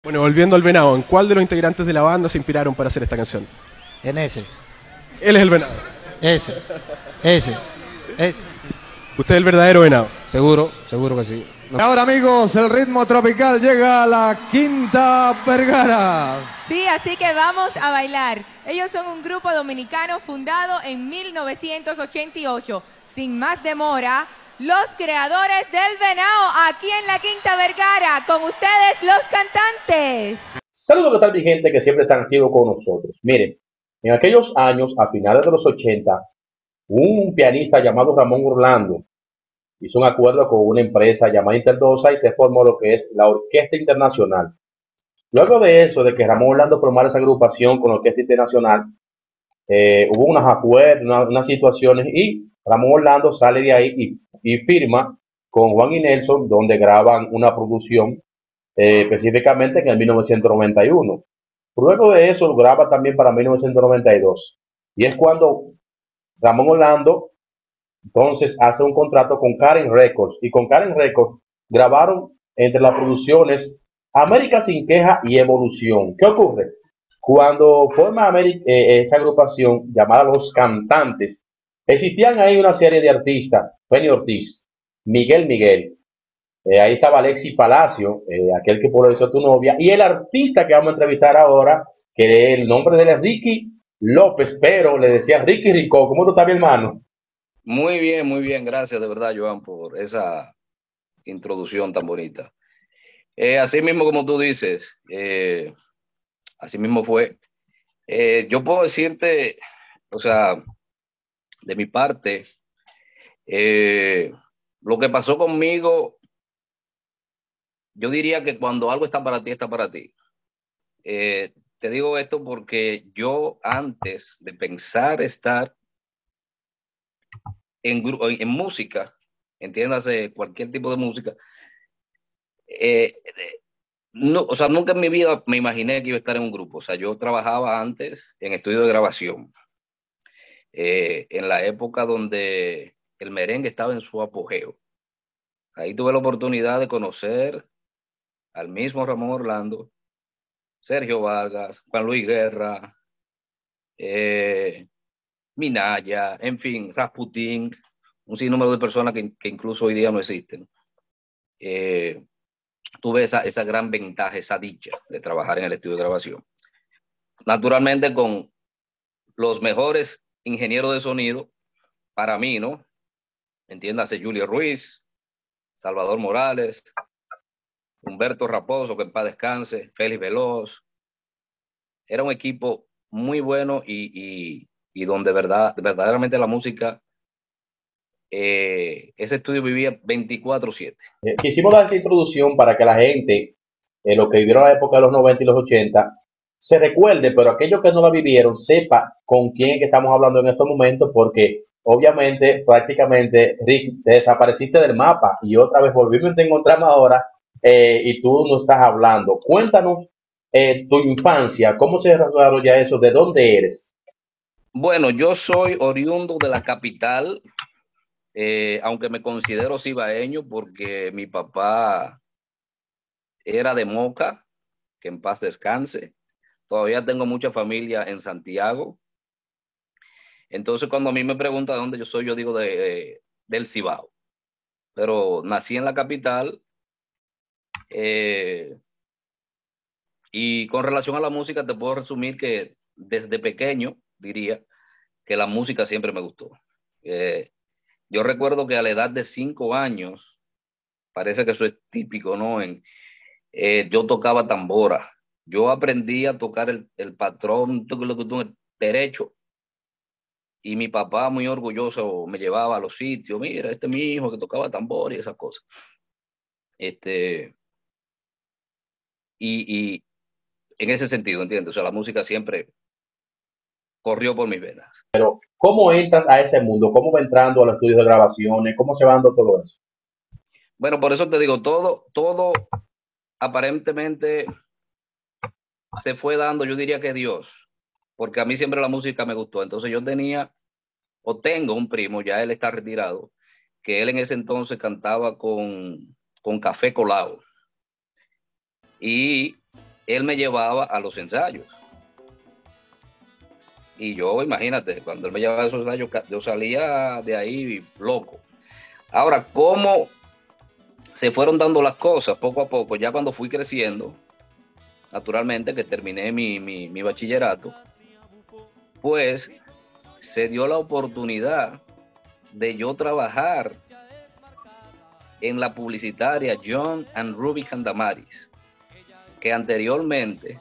Bueno, volviendo al Venado, ¿en cuál de los integrantes de la banda se inspiraron para hacer esta canción? En ese, Él es el Venado. ese, ese, ese. Usted es el verdadero Venado. Seguro, seguro que sí. Ahora amigos, el ritmo tropical llega a la Quinta Vergara. Sí, así que vamos a bailar. Ellos son un grupo dominicano fundado en 1988. Sin más demora, los creadores del Venado, aquí en la Quinta Vergara, con ustedes los cantantes. Saludos, ¿qué tal mi gente que siempre están activos con nosotros? Miren, en aquellos años, a finales de los 80, un pianista llamado Ramón Orlando hizo un acuerdo con una empresa llamada Interdosa y se formó lo que es la Orquesta Internacional. Luego de eso, de que Ramón Orlando formara esa agrupación con la Orquesta Internacional, hubo unos acuerdos, unas situaciones y Ramón Orlando sale de ahí y firma con Juan y Nelson, donde graban una producción específicamente en el 1991. Luego de eso lo graba también para 1992. Y es cuando Ramón Orlando entonces hace un contrato con Karen Records. Y con Karen Records grabaron entre las producciones América Sin Queja y Evolución. ¿Qué ocurre? Cuando forma esa agrupación llamada Los Cantantes, existían ahí una serie de artistas: Penny Ortiz, Miguel, ahí estaba Alexis Palacio, aquel que polarizó tu novia, y el artista que vamos a entrevistar ahora, que el nombre de él es Ricky López, pero le decía Ricky Rico. ¿Cómo tú estás, mi hermano? Muy bien, gracias de verdad, Joan, por esa introducción tan bonita. Así mismo como tú dices, así mismo fue. Yo puedo decirte, o sea, de mi parte, lo que pasó conmigo, yo diría que cuando algo está para ti, está para ti. Te digo esto porque yo, antes de pensar estar en música, entiéndase cualquier tipo de música, no, o sea, nunca en mi vida me imaginé que iba a estar en un grupo. O sea, yo trabajaba antes en estudio de grabación, en la época donde el merengue estaba en su apogeo. Ahí tuve la oportunidad de conocer al mismo Ramón Orlando, Sergio Vargas, Juan Luis Guerra, Minaya, en fin, Rasputín, un sinnúmero de personas que incluso hoy día no existen. Tuve esa gran ventaja, esa dicha de trabajar en el estudio de grabación. Naturalmente con los mejores ingenieros de sonido, para mí, ¿no? Entiéndase, Julio Ruiz, Salvador Morales, Humberto Raposo, que en paz descanse, Félix Veloz. Era un equipo muy bueno y donde verdaderamente la música, ese estudio vivía 24/7. Quisimos dar esa introducción para que la gente, lo que vivieron la época de los 90 y los 80, se recuerde, pero aquellos que no la vivieron, sepa con quién es que estamos hablando en estos momentos, porque obviamente, prácticamente, Rick, te desapareciste del mapa y otra vez volvimos a te encontramos ahora, y tú no estás hablando. Cuéntanos tu infancia, cómo se desarrolla eso, de dónde eres. Bueno, yo soy oriundo de la capital, aunque me considero cibaeño porque mi papá era de Moca, que en paz descanse. Todavía tengo mucha familia en Santiago. Entonces, cuando a mí me preguntan de dónde yo soy, yo digo del Cibao. Pero nací en la capital. Y con relación a la música, te puedo resumir que desde pequeño, diría, que la música siempre me gustó. Yo recuerdo que a la edad de 5 años, parece que eso es típico, ¿no? Yo tocaba tambora. Yo aprendí a tocar el patrón derecho y mi papá muy orgulloso me llevaba a los sitios. Mira, este es mi hijo que tocaba tambor y esas cosas. Y en ese sentido, ¿entiendes? O sea, la música siempre corrió por mis venas. ¿Cómo entras a ese mundo? ¿Cómo va entrando a los estudios de grabaciones? ¿Cómo se va dando todo eso? Bueno, por eso te digo, todo aparentemente se fue dando, yo diría que Dios, porque a mí siempre la música me gustó. Entonces yo tenía o tengo un primo, ya él está retirado, que él en ese entonces cantaba con Café Colado. Y él me llevaba a los ensayos. Y yo, imagínate, cuando él me llevaba a esos ensayos, yo salía de ahí loco. Ahora, ¿cómo se fueron dando las cosas poco a poco? Ya cuando fui creciendo, naturalmente que terminé mi bachillerato, pues se dio la oportunidad de yo trabajar en la publicitaria John and Ruby Candamaris, que anteriormente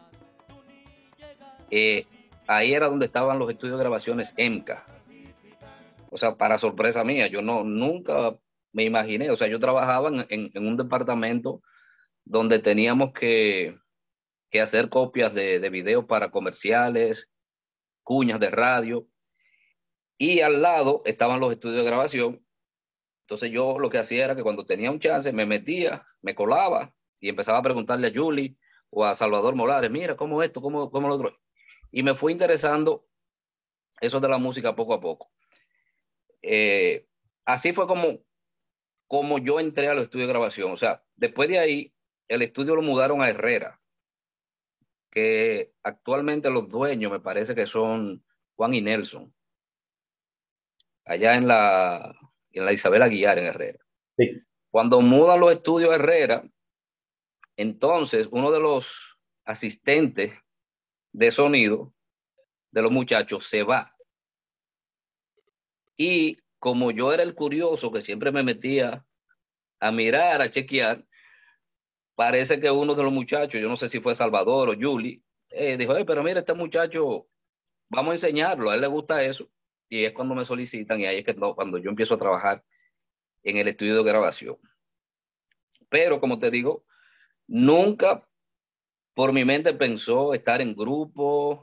ahí era donde estaban los estudios de grabaciones EMCA. O sea, para sorpresa mía, yo nunca me imaginé, o sea, yo trabajaba en un departamento donde teníamos que hacer copias de video para comerciales, cuñas de radio, y al lado estaban los estudios de grabación. Entonces yo lo que hacía era que cuando tenía un chance me metía, me colaba y empezaba a preguntarle a Julie o a Salvador Molares, mira, ¿cómo esto? ¿Cómo lo otro? Y me fue interesando eso de la música poco a poco. Así fue como yo entré a los estudios de grabación. O sea, después de ahí, el estudio lo mudaron a Herrera, que actualmente los dueños me parece que son Juan y Nelson, allá en la Isabel Aguiar en Herrera. Sí. Cuando mudan los estudios a Herrera, entonces uno de los asistentes de sonido de los muchachos se va. Y como yo era el curioso que siempre me metía a mirar, a chequear, parece que uno de los muchachos, yo no sé si fue Salvador o Julie, dijo, pero mira, este muchacho, vamos a enseñarlo, a él le gusta eso. Y es cuando me solicitan y ahí es que cuando yo empiezo a trabajar en el estudio de grabación. Pero como te digo, nunca por mi mente pensó estar en grupo.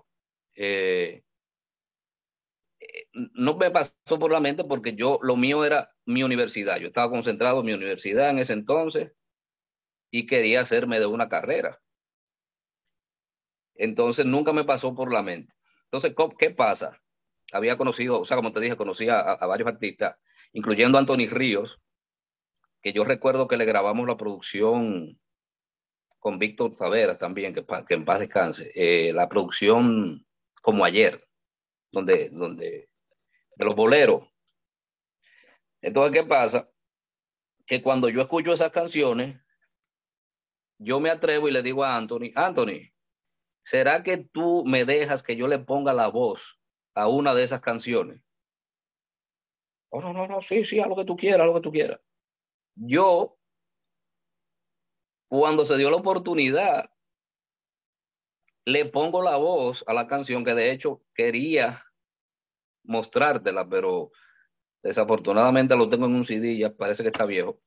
No me pasó por la mente porque lo mío era mi universidad. Yo estaba concentrado en mi universidad en ese entonces y quería hacerme de una carrera. Entonces nunca me pasó por la mente. Entonces, ¿qué pasa? Había conocido, o sea, como te dije, conocí a varios artistas, incluyendo a Anthony Ríos, que yo recuerdo que le grabamos la producción con Víctor Taveras también, que en paz descanse, la producción Como Ayer, donde de los boleros. Entonces, ¿qué pasa? Que cuando yo escucho esas canciones, yo me atrevo y le digo a Anthony, ¿será que tú me dejas que yo le ponga la voz a una de esas canciones? Oh, no, sí, haz lo que tú quieras, haz lo que tú quieras. Yo, cuando se dio la oportunidad, le pongo la voz a la canción que de hecho quería mostrártela, pero desafortunadamente lo tengo en un CD y ya parece que está viejo.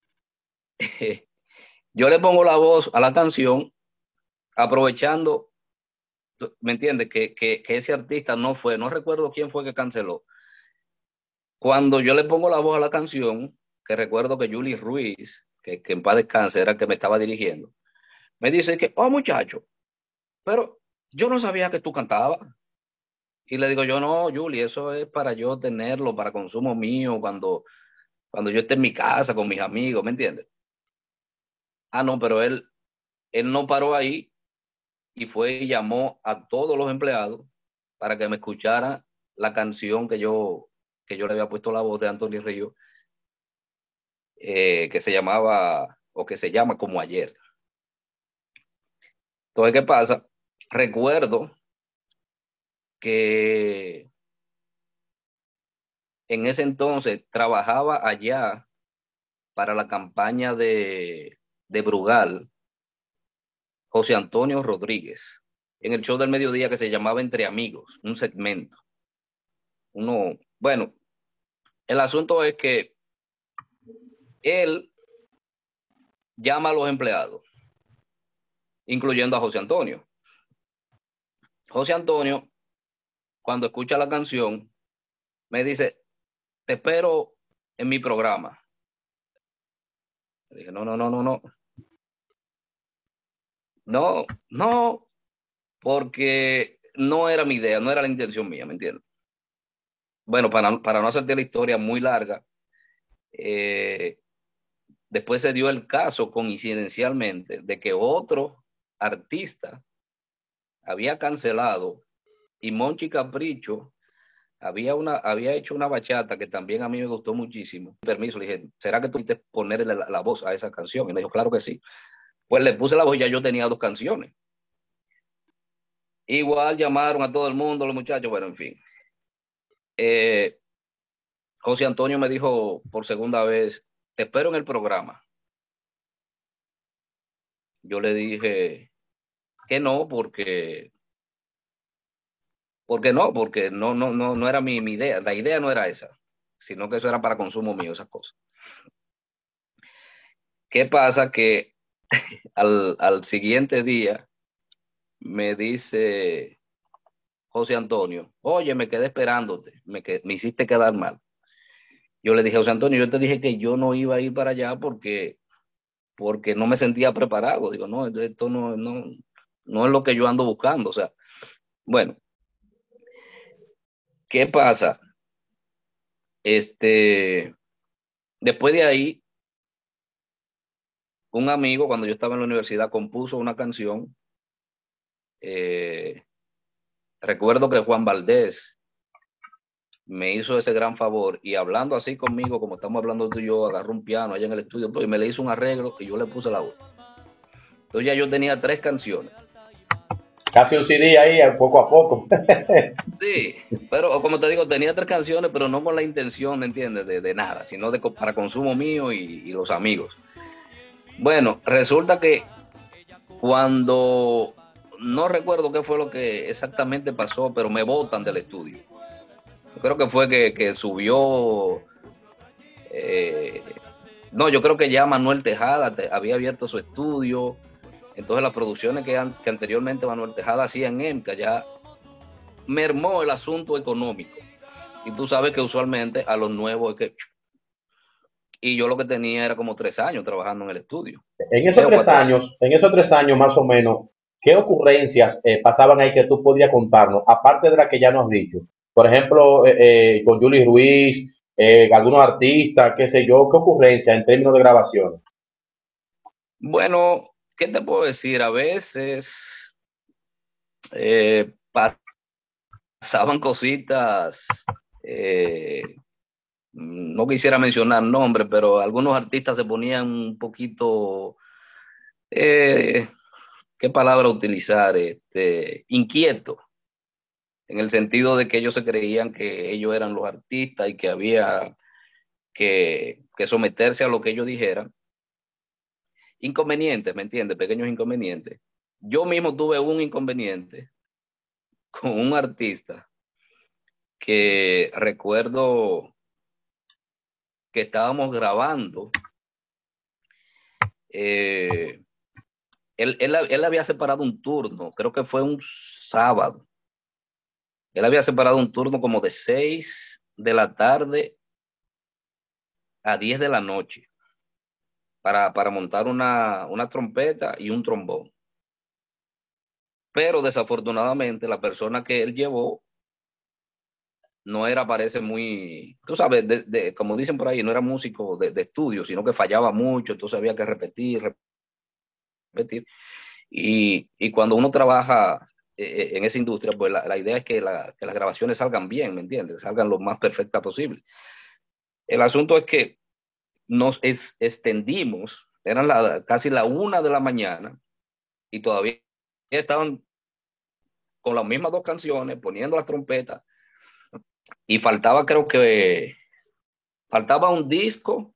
Yo le pongo la voz a la canción aprovechando, ¿me entiendes? Que ese artista no recuerdo quién fue que canceló. Cuando yo le pongo la voz a la canción, que recuerdo que Julie Ruiz, que en paz descanse, era el que me estaba dirigiendo, me dice que, oh muchacho, pero yo no sabía que tú cantabas. Y le digo yo, no, Julie, eso es para yo tenerlo, para consumo mío, cuando yo esté en mi casa con mis amigos, ¿me entiendes? Ah, no, pero él no paró ahí y fue y llamó a todos los empleados para que me escucharan la canción que yo le había puesto la voz de Anthony Ríos, que se llamaba, o que se llama Como Ayer. Entonces, ¿qué pasa? Recuerdo que en ese entonces trabajaba allá para la campaña de Brugal, José Antonio Rodríguez, en el show del mediodía que se llamaba Entre Amigos, un segmento. Bueno, el asunto es que él llama a los empleados, incluyendo a José Antonio. José Antonio, cuando escucha la canción, me dice, te espero en mi programa. Le dije, no, porque no era mi idea, no era la intención mía, ¿me entiendes? Bueno, para no hacerte la historia muy larga, después se dio el caso coincidencialmente de que otro artista había cancelado y Monchi Capricho había hecho una bachata que también a mí me gustó muchísimo. Permiso, le dije, ¿será que tú quieres ponerle la voz a esa canción? Y me dijo, claro que sí. Pues le puse la voz y ya yo tenía 2 canciones. Igual llamaron a todo el mundo, los muchachos, bueno, en fin. José Antonio me dijo por segunda vez, te espero en el programa. Yo le dije que no, porque no era mi idea. La idea no era esa, sino que eso era para consumo mío, esas cosas. ¿Qué pasa? Que al siguiente día me dice José Antonio, oye, me quedé esperándote, me hiciste quedar mal. Yo le dije, José Antonio, yo te dije que yo no iba a ir para allá porque no me sentía preparado. Digo, no, esto no es lo que yo ando buscando. O sea, bueno, ¿qué pasa? Después de ahí, un amigo, cuando yo estaba en la universidad, compuso una canción. Recuerdo que Juan Valdés me hizo ese gran favor y hablando así conmigo, como estamos hablando tú y yo, agarró un piano allá en el estudio y me le hizo un arreglo y yo le puse la voz. Entonces ya yo tenía 3 canciones. Casi un CD ahí, poco a poco. Sí, pero como te digo, tenía 3 canciones, pero no con la intención, ¿entiendes? De nada, sino para consumo mío y los amigos. Bueno, resulta que cuando, no recuerdo qué fue lo que exactamente pasó, pero me botan del estudio. Yo creo que fue que subió, no, yo creo que ya Manuel Tejada había abierto su estudio. Entonces las producciones que anteriormente Manuel Tejada hacía en EMCA ya mermó el asunto económico. Y tú sabes que usualmente a los nuevos es que... Y yo lo que tenía era como 3 años trabajando en el estudio. En esos 3 años más o menos, ¿qué ocurrencias pasaban ahí que tú podías contarnos, aparte de la que ya nos has dicho? Por ejemplo, con Julie Ruiz, algunos artistas, qué sé yo, ¿qué ocurrencias en términos de grabación? Bueno, ¿qué te puedo decir? A veces pasaban cositas, no quisiera mencionar nombres, pero algunos artistas se ponían un poquito, ¿qué palabra utilizar? Inquietos, en el sentido de que ellos se creían que ellos eran los artistas y que había que someterse a lo que ellos dijeran. Inconvenientes, ¿me entiendes? Pequeños inconvenientes. Yo mismo tuve un inconveniente con un artista que recuerdo que estábamos grabando. Él había separado un turno, creo que fue un sábado. Él había separado un turno como de 6 de la tarde a 10 de la noche para montar una trompeta y un trombón. Pero desafortunadamente la persona que él llevó no era, parece muy, tú sabes, como dicen por ahí, no era músico de estudio, sino que fallaba mucho, entonces había que repetir. Y cuando uno trabaja en esa industria, pues la idea es que las grabaciones salgan bien, ¿me entiendes? Salgan lo más perfectas posible. El asunto es que nos extendimos, eran casi la 1 de la mañana y todavía estaban con las mismas 2 canciones, poniendo las trompetas y faltaba, creo que faltaba un disco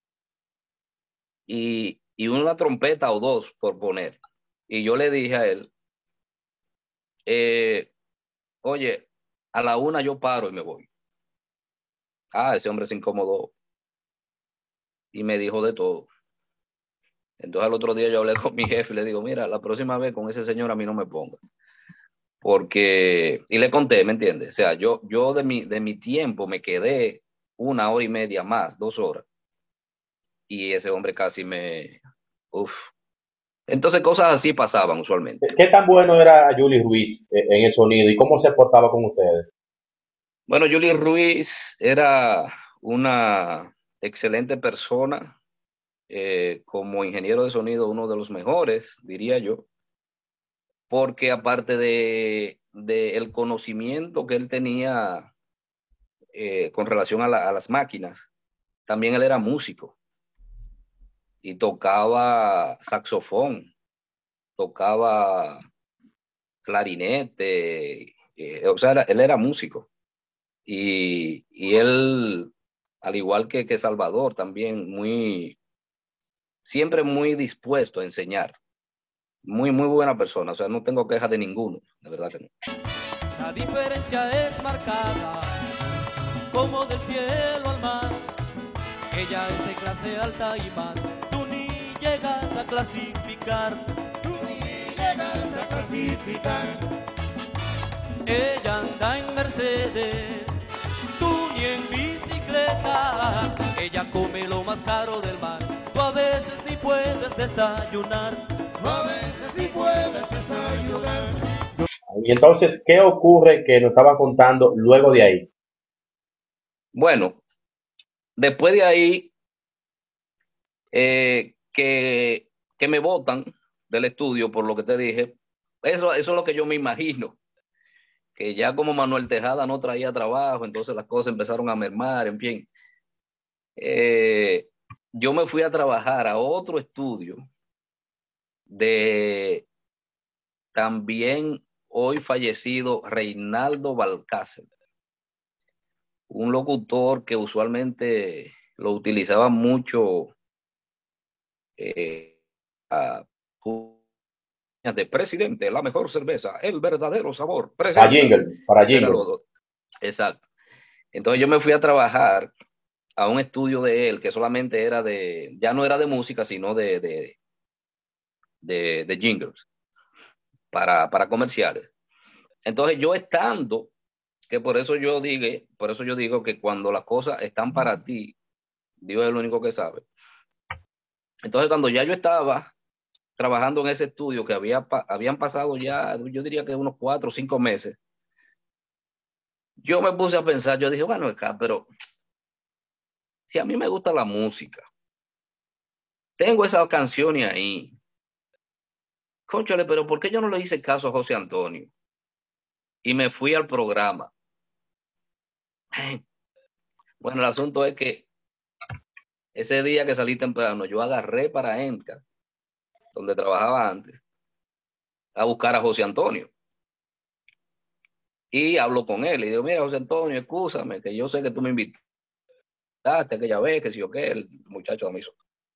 y una trompeta o 2 por poner. Y yo le dije a él, oye, a la 1 yo paro y me voy. Ese hombre se incomodó y me dijo de todo. Entonces al otro día yo hablé con mi jefe y le digo, mira, la próxima vez con ese señor a mí no me ponga. Porque, y le conté, ¿me entiendes? O sea, yo de mi tiempo me quedé 1 hora y media más, 2 horas. Y ese hombre casi Entonces cosas así pasaban usualmente. ¿Qué tan bueno era Julie Ruiz en el sonido y cómo se portaba con ustedes? Bueno, Julie Ruiz era una excelente persona, como ingeniero de sonido, uno de los mejores, diría yo. porque aparte de el conocimiento que él tenía con relación a las máquinas, también él era músico y tocaba saxofón, tocaba clarinete, o sea, él era músico. Y él, al igual que Salvador, también siempre muy dispuesto a enseñar. Muy buena persona, o sea, no tengo quejas de ninguno, de verdad que no. La diferencia es marcada, como del cielo al mar. Ella es de clase alta y más, tú ni llegas a clasificar. Tú ni llegas a clasificar. Ella anda en Mercedes, tú ni en bicicleta. Ella come lo más caro del mar, tú a veces ni puedes desayunar. Tú a veces ni puedes desayunar. Y entonces, ¿qué ocurre que nos estaba contando luego de ahí? Bueno, después de ahí, que me botan del estudio por lo que te dije, eso es lo que yo me imagino, que ya como Manuel Tejada no traía trabajo, entonces las cosas empezaron a mermar, en fin. Yo me fui a trabajar a otro estudio de también hoy fallecido Reinaldo Balcácer, un locutor que usualmente lo utilizaba mucho de presidente, la mejor cerveza, el verdadero sabor. Para jingle. Exacto. Entonces yo me fui a trabajar a un estudio de él que solamente era ya no era de música, sino de jingles para comerciales. Entonces yo estando, que por eso yo digo que cuando las cosas están para ti, Dios es el único que sabe. Entonces cuando ya yo estaba trabajando en ese estudio, que habían pasado ya, yo diría que unos 4 o 5 meses, yo me puse a pensar, yo dije, bueno, acá, pero si a mí me gusta la música, tengo esas canciones ahí, cónchale, pero ¿por qué yo no le hice caso a José Antonio? Y me fui al programa. Bueno, el asunto es que ese día que salí temprano, yo agarré para ENCA, donde trabajaba antes, a buscar a José Antonio. Y hablo con él y digo, mira, José Antonio, excúsame, que yo sé que tú me invitaste aquella vez, que si yo qué, el muchacho me hizo.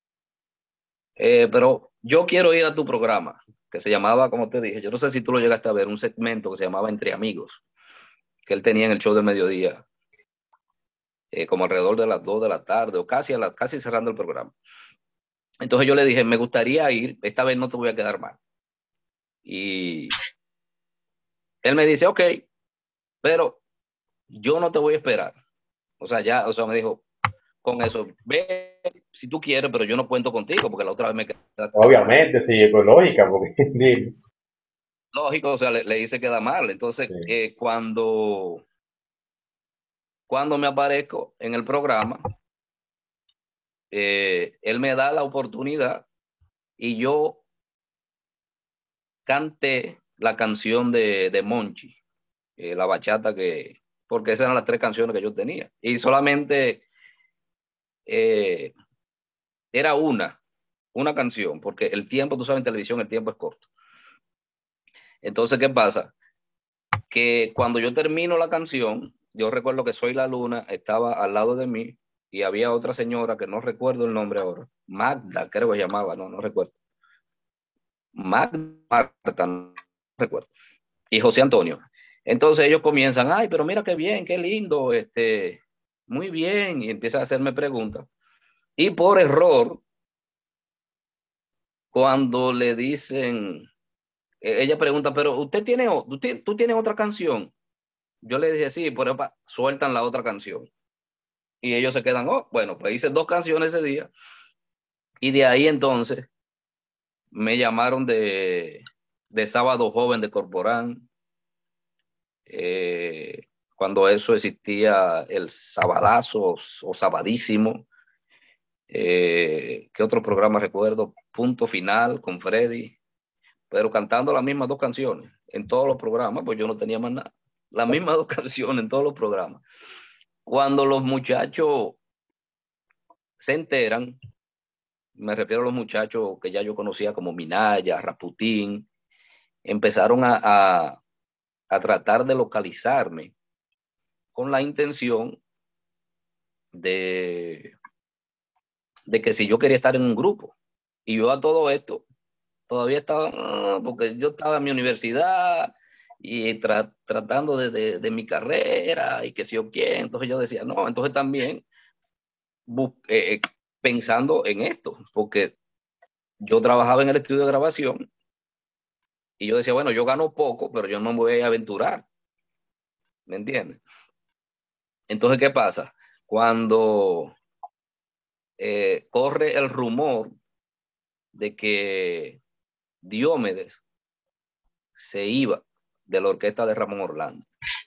Pero yo quiero ir a tu programa, que se llamaba, como te dije, yo no sé si tú lo llegaste a ver, un segmento que se llamaba Entre Amigos, que él tenía en el show del mediodía, como alrededor de las 2 de la tarde o casi cerrando el programa. Entonces yo le dije, me gustaría ir, esta vez no te voy a quedar mal. Y él me dice, ok, pero yo no te voy a esperar. O sea, me dijo, con eso, ve si tú quieres, pero yo no cuento contigo, porque la otra vez me quedé. Obviamente, sí, es lógica, porque... Lógico, o sea, le hice quedar mal. Entonces, sí. Cuando me aparezco en el programa, él me da la oportunidad y yo canté la canción de Monchi, la bachata, porque esas eran las 3 canciones que yo tenía. Y solamente era una canción, porque el tiempo, tú sabes, en televisión el tiempo es corto. Entonces, ¿qué pasa? Que cuando yo termino la canción, yo recuerdo que Soy la Luna estaba al lado de mí y había otra señora que no recuerdo el nombre ahora, Magda, creo que se llamaba, no recuerdo. Marta, no recuerdo. Y José Antonio. Entonces ellos comienzan, ay, pero mira qué bien, qué lindo, muy bien, y empiezan a hacerme preguntas. Y por error, cuando le dicen, ella pregunta, pero tú tienes otra canción. Yo le dije, sí, por eso sueltan la otra canción. Y ellos se quedan, bueno, pues hice 2 canciones ese día. Y de ahí entonces me llamaron de Sábado Joven de Corporán. Cuando eso existía, el Sabadazo o Sabadísimo. ¿Qué otro programa recuerdo? Punto Final con Freddy. pero cantando las mismas 2 canciones en todos los programas, pues yo no tenía más nada. Las mismas 2 canciones en todos los programas. Cuando los muchachos se enteran, me refiero a los muchachos que ya yo conocía como Minaya, Raputín, empezaron a tratar de localizarme con la intención de que si yo quería estar en un grupo. Y yo a todo esto todavía estaba, porque yo estaba en mi universidad y tratando de mi carrera y que si yo quién. Entonces yo decía, no, entonces también pensando en esto, porque yo trabajaba en el estudio de grabación y yo decía, bueno, yo gano poco, pero yo no me voy a aventurar. ¿Me entiendes? Entonces, ¿qué pasa? Cuando corre el rumor de que Diomedes se iba de la orquesta de Ramón Orlando.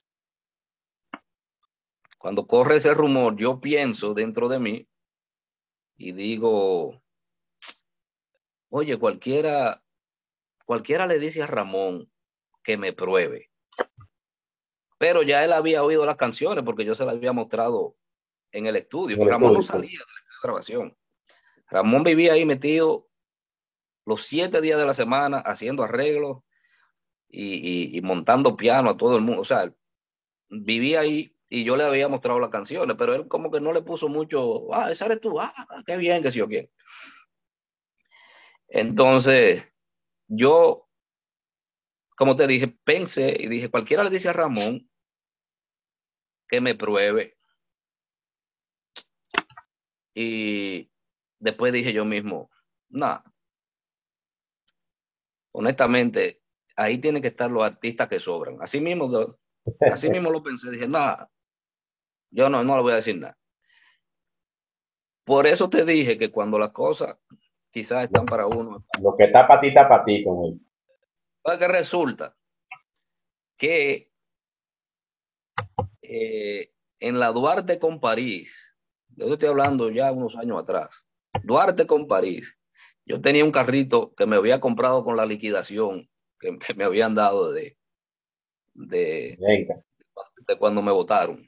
Cuando corre ese rumor, yo pienso dentro de mí y digo, oye, cualquiera le dice a Ramón que me pruebe. Pero ya él había oído las canciones porque yo se las había mostrado en el estudio. Ramón no salía de la grabación. Ramón vivía ahí metido los 7 días de la semana haciendo arreglos y montando piano a todo el mundo. O sea, vivía ahí y yo le había mostrado las canciones, pero él como que no le puso mucho, esa eres tú, qué bien, que sí o quién. Entonces, yo, como te dije, pensé y dije, cualquiera le dice a Ramón que me pruebe. Y después dije yo mismo, nada. Honestamente, ahí tienen que estar los artistas que sobran. Así mismo lo pensé. Dije, nada, yo no le voy a decir nada. Por eso te dije que cuando las cosas quizás están para uno. Lo que está para ti con él. Que resulta que en la Duarte con París, yo estoy hablando ya unos años atrás, Duarte con París, yo tenía un carrito que me había comprado con la liquidación que me habían dado de cuando me votaron.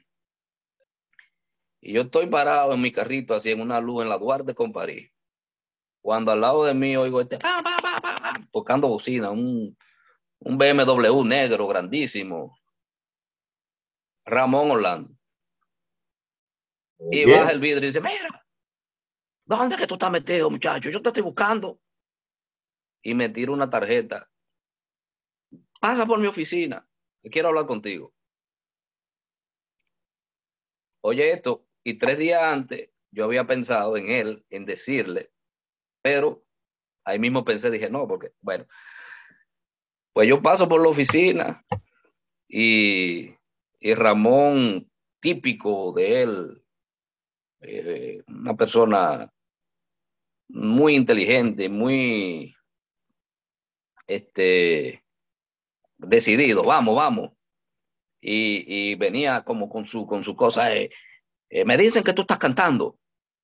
Y yo estoy parado en mi carrito así en una luz en la Duarte con París. Cuando al lado de mí oigo tocando bocina, un BMW negro grandísimo. Ramón Orlando. Y baja el vidrio y dice, mira, ¿dónde es que tú estás metido, muchacho? Yo te estoy buscando. Y me tira una tarjeta. Pasa por mi oficina, que quiero hablar contigo. Oye esto, y 3 días antes yo había pensado en él, en decirle, pero ahí mismo pensé, dije, no, porque, bueno, pues yo paso por la oficina y Ramón, típico de él, una persona muy inteligente, muy decidido, vamos. Y venía como con su cosa, me dicen que tú estás cantando.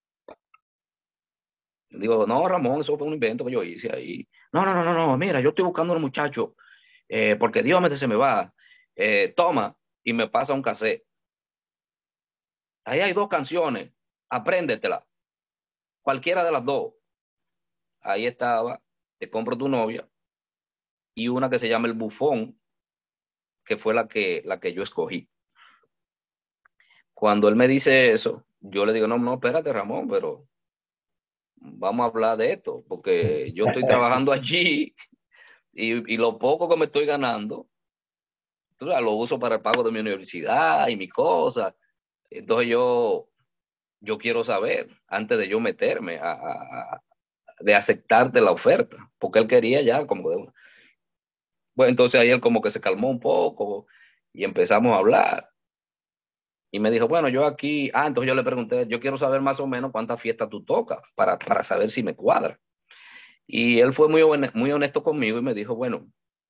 Digo, no, Ramón, eso fue un invento que yo hice ahí. No, mira, yo estoy buscando a un muchacho, porque Dios se me va. Toma, y me pasa un cassette. Ahí hay 2 canciones, apréndetela. Cualquiera de las 2. Ahí estaba, Te compro tu novia, y una que se llama El Bufón, que fue la que yo escogí. Cuando él me dice eso, yo le digo, no, espérate, Ramón, pero vamos a hablar de esto, porque yo estoy trabajando allí y lo poco que me estoy ganando, lo uso para el pago de mi universidad y mi cosa. Entonces yo quiero saber, antes de yo meterme, de aceptarte la oferta, porque él quería ya como de una. Bueno, entonces ahí él como que se calmó un poco y empezamos a hablar. Y me dijo, bueno, yo aquí, entonces yo le pregunté, yo quiero saber más o menos cuántas fiestas tú tocas para saber si me cuadra. Y él fue muy honesto conmigo y me dijo, bueno,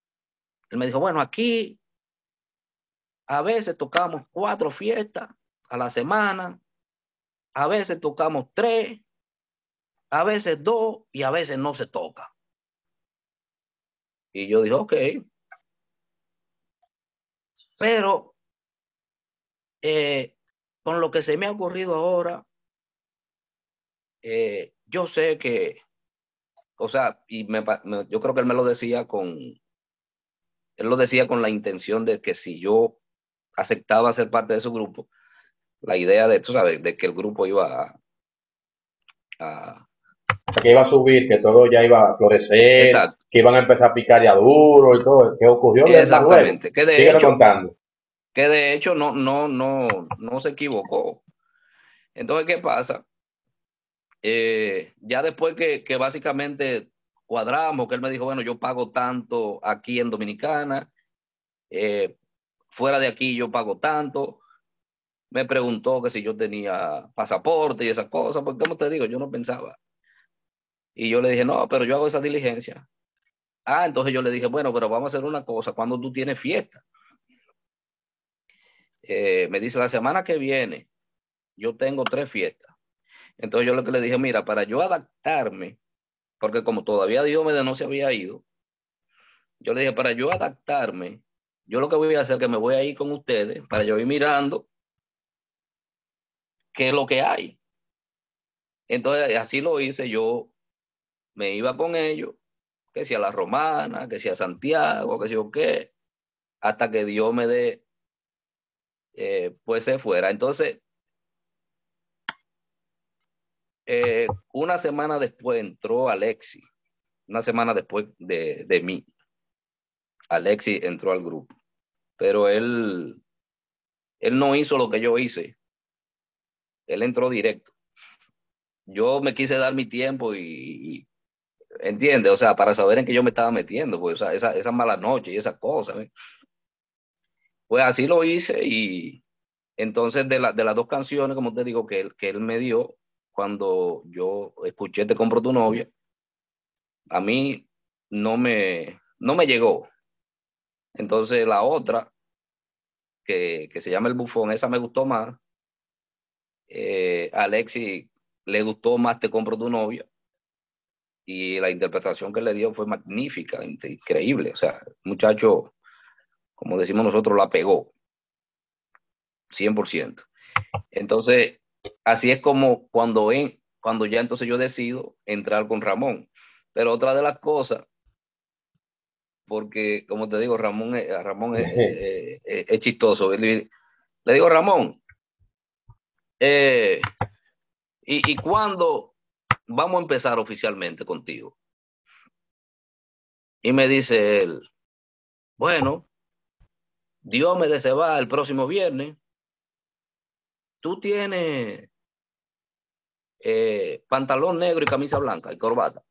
aquí a veces tocamos 4 fiestas a la semana, a veces tocamos 3, a veces 2 y a veces no se toca. Y yo dije, ok. Pero con lo que se me ha ocurrido ahora, yo sé que, o sea, yo creo que él lo decía con la intención de que si yo aceptaba ser parte de su grupo, la idea de, tú sabes, de que el grupo iba a Que iba a subir, que todo ya iba a florecer, exacto, que iban a empezar a picar ya duro y todo. ¿Qué ocurrió? exactamente, Síguelo contando. que de hecho no se equivocó. Entonces, ¿qué pasa? Ya después que básicamente cuadramos, que él me dijo, bueno, yo pago tanto aquí en Dominicana, fuera de aquí yo pago tanto. Me preguntó que si yo tenía pasaporte y esas cosas, porque como te digo, yo no pensaba. Y yo le dije, no, pero yo hago esa diligencia. Ah, entonces yo le dije, bueno, pero vamos a hacer una cosa, cuando tú tienes fiesta. Me dice, la semana que viene, yo tengo 3 fiestas. Entonces yo lo que le dije, mira, para yo adaptarme, porque como todavía Diomedes no se había ido, yo le dije, para yo adaptarme, yo lo que voy a hacer es que me voy a ir con ustedes para yo ir mirando qué es lo que hay. Entonces así lo hice, yo me iba con ellos, que sea La Romana, que sea Santiago, que sea o qué, hasta que Diomedes pues se fuera. Entonces, una semana después entró Alexi, una semana después de mí. Alexi entró al grupo, pero él no hizo lo que yo hice, él entró directo. Yo me quise dar mi tiempo y entiende, o sea, para saber en qué yo me estaba metiendo, pues, o sea, esa mala noche y esas cosas, ¿eh? Pues así lo hice y entonces de las 2 canciones, como te digo, que él me dio cuando yo escuché Te compro tu novia, a mí no me llegó. Entonces la otra, que se llama El Bufón, esa me gustó más. A Alexi le gustó más Te compro tu novia y la interpretación que le dio fue magnífica, increíble. O sea, el muchacho, como decimos nosotros, la pegó 100%. Entonces, así es como cuando ya entonces yo decido entrar con Ramón. Pero otra de las cosas, porque como te digo, Ramón es chistoso. Le digo, Ramón, ¿y cuándo vamos a empezar oficialmente contigo? Y me dice él, bueno, Diomedes se va el próximo viernes. Tú tienes pantalón negro y camisa blanca y corbata.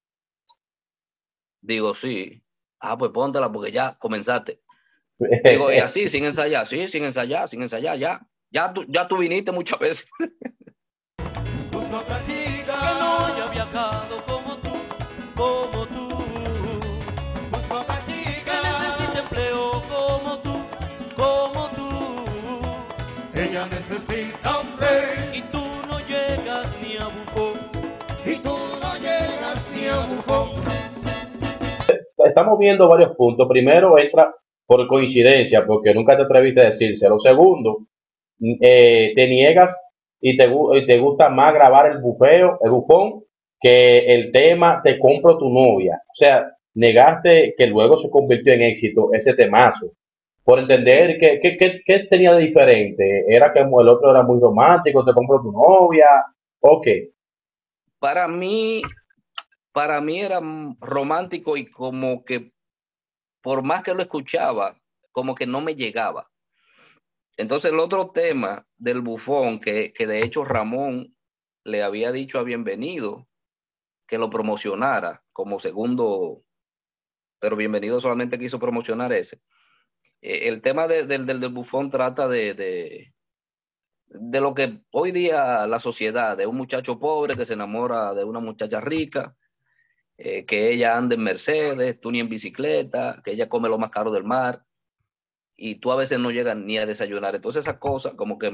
Digo, sí. Ah, pues póntela porque ya comenzaste. Digo, y así, sin ensayar. Sí, sin ensayar, ya. Ya tú viniste muchas veces. Busco otra chica que no haya viajado como tú, como tú. Busco otra chica que necesite empleo como tú, como tú. Ella necesita un rey Y tú no llegas ni a bufón. y tú no llegas ni a bufón. Estamos viendo varios puntos. Primero, entra por coincidencia, porque nunca te atreviste a decírselo. Segundo, te niegas y te gusta más grabar el bufón, que el tema Te compro tu novia. O sea, negaste que luego se convirtió en éxito ese temazo. Por entender que tenía de diferente. Era que el otro era muy romántico, Te compro tu novia. Ok. Para mí era romántico y como que por más que lo escuchaba, como que no me llegaba. Entonces el otro tema del bufón, que de hecho Ramón le había dicho a Bienvenido que lo promocionara como segundo, pero Bienvenido solamente quiso promocionar ese. El tema del bufón trata de lo que hoy día la sociedad, de un muchacho pobre que se enamora de una muchacha rica, que ella anda en Mercedes, tú ni en bicicleta, que ella come lo más caro del mar y tú a veces no llegas ni a desayunar. Entonces esas cosas como que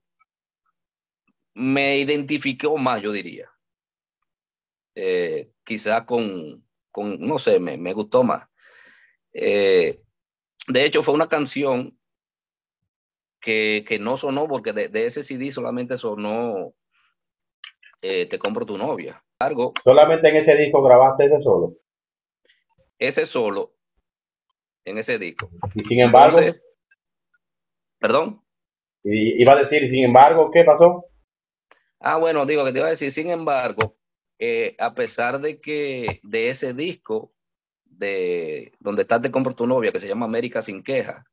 me identificó más, yo diría. Quizás no sé, me gustó más. De hecho, fue una canción que no sonó porque de ese CD solamente sonó Te compro tu novia. Algo, Solamente en ese disco grabaste ese solo. ese solo en ese disco. Y sin embargo, Entonces, perdón. iba a decir, sin embargo, ¿qué pasó? Bueno, digo que te iba a decir, sin embargo, a pesar de que de ese disco, de donde está Te compro tu novia, que se llama América sin queja,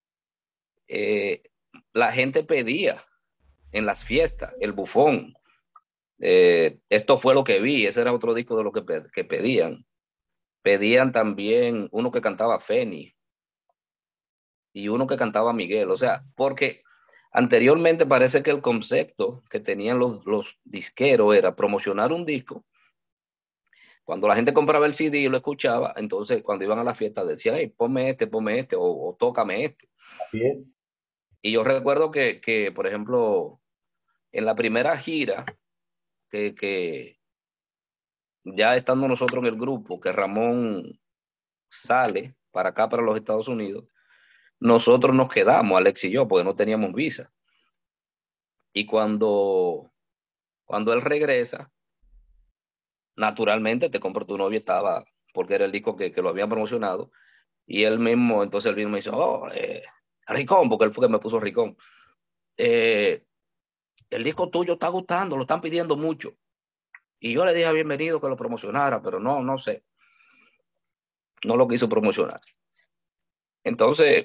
la gente pedía en las fiestas el bufón. Esto fue lo que vi, ese era otro disco de lo que pedían. Pedían también uno que cantaba Feni y uno que cantaba Miguel. O sea, porque anteriormente parece que el concepto que tenían los disqueros era promocionar un disco. Cuando la gente compraba el CD y lo escuchaba, entonces cuando iban a la fiesta decían, hey, ponme este, o tócame este. Así es. Y yo recuerdo que, por ejemplo, en la primera gira, que ya estando nosotros en el grupo, que Ramón sale para acá, para los Estados Unidos, nosotros nos quedamos, Alex y yo, porque no teníamos visa. Y cuando él regresa, naturalmente Te compro tu novia estaba, porque era el disco que lo habían promocionado, y él mismo, entonces él mismo me dice, Ricón, porque él fue que me puso Ricón. El disco tuyo está gustando, lo están pidiendo mucho. Y yo le dije a Bienvenido que lo promocionara, pero no sé. No lo quiso promocionar. Entonces,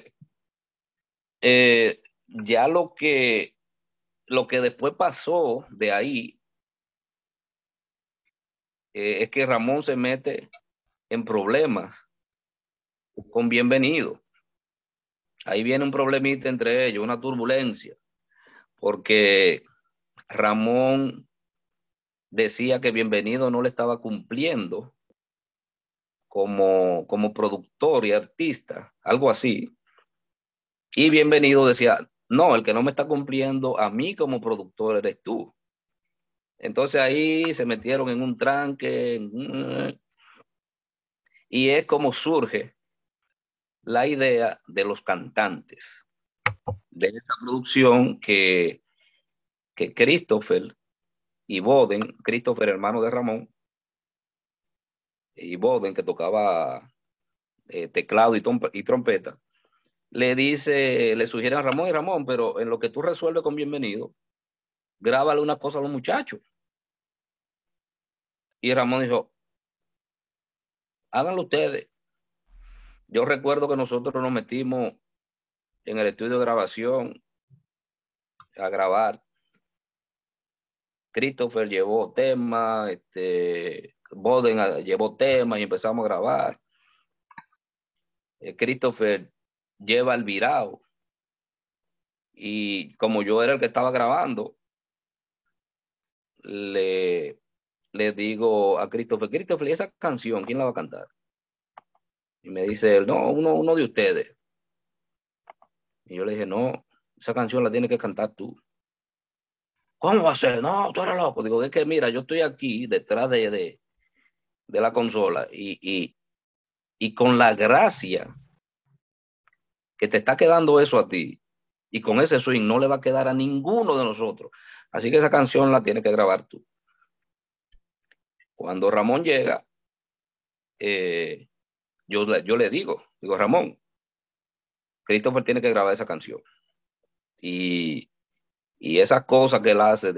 ya lo que después pasó de ahí es que Ramón se mete en problemas con Bienvenido. Ahí viene un problemita entre ellos, una turbulencia, porque Ramón decía que Bienvenido no le estaba cumpliendo como productor y artista, algo así. Y Bienvenido decía, no, el que no me está cumpliendo a mí como productor eres tú. Entonces ahí se metieron en un tranque, y es como surge la idea de Los Cantantes, de esa producción que Christopher y Boden, Christopher hermano de Ramón, y Boden que tocaba teclado y trompeta, le sugieren a Ramón, y Ramón, pero en lo que tú resuelves con Bienvenido, grábale una cosa a los muchachos. Y Ramón dijo, háganlo ustedes. Yo recuerdo que nosotros nos metimos en el estudio de grabación a grabar. Christopher llevó tema, Boden llevó tema y empezamos a grabar. Christopher lleva el virao. Y como yo era el que estaba grabando, le digo a Christopher, ¿y esa canción quién la va a cantar? Y me dice él, no, uno de ustedes. Y yo le dije, no, esa canción la tienes que cantar tú. ¿Cómo va a ser? No, tú eres loco. Digo, es que mira, yo estoy aquí detrás de la consola y con la gracia que te está quedando eso a ti y con ese swing no le va a quedar a ninguno de nosotros. Así que esa canción la tienes que grabar tú. Cuando Ramón llega, yo le digo, Ramón, Christopher tiene que grabar esa canción. Y esas cosas que él hace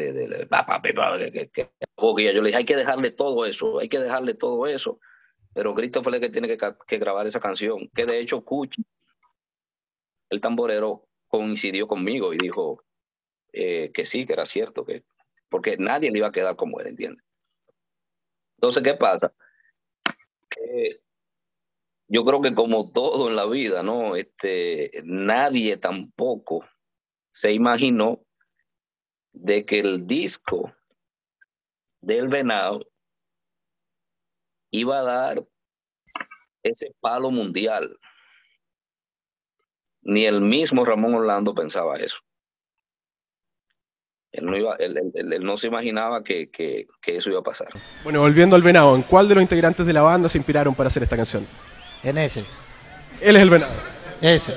yo le dije, hay que dejarle todo eso, pero Christopher es el que tiene que grabar esa canción, que de hecho Cuchi, el tamborero, coincidió conmigo y dijo que sí, que era cierto, porque nadie le iba a quedar como él, ¿entiendes? Entonces, ¿qué pasa? Que yo creo que como todo en la vida, ¿no? Nadie tampoco se imaginó de que el disco del Venado iba a dar ese palo mundial. Ni el mismo Ramón Orlando pensaba eso. Él no se imaginaba que eso iba a pasar. Bueno, volviendo al Venado, ¿en cuál de los integrantes de la banda se inspiraron para hacer esta canción? En ese. Él es el venado. Ese.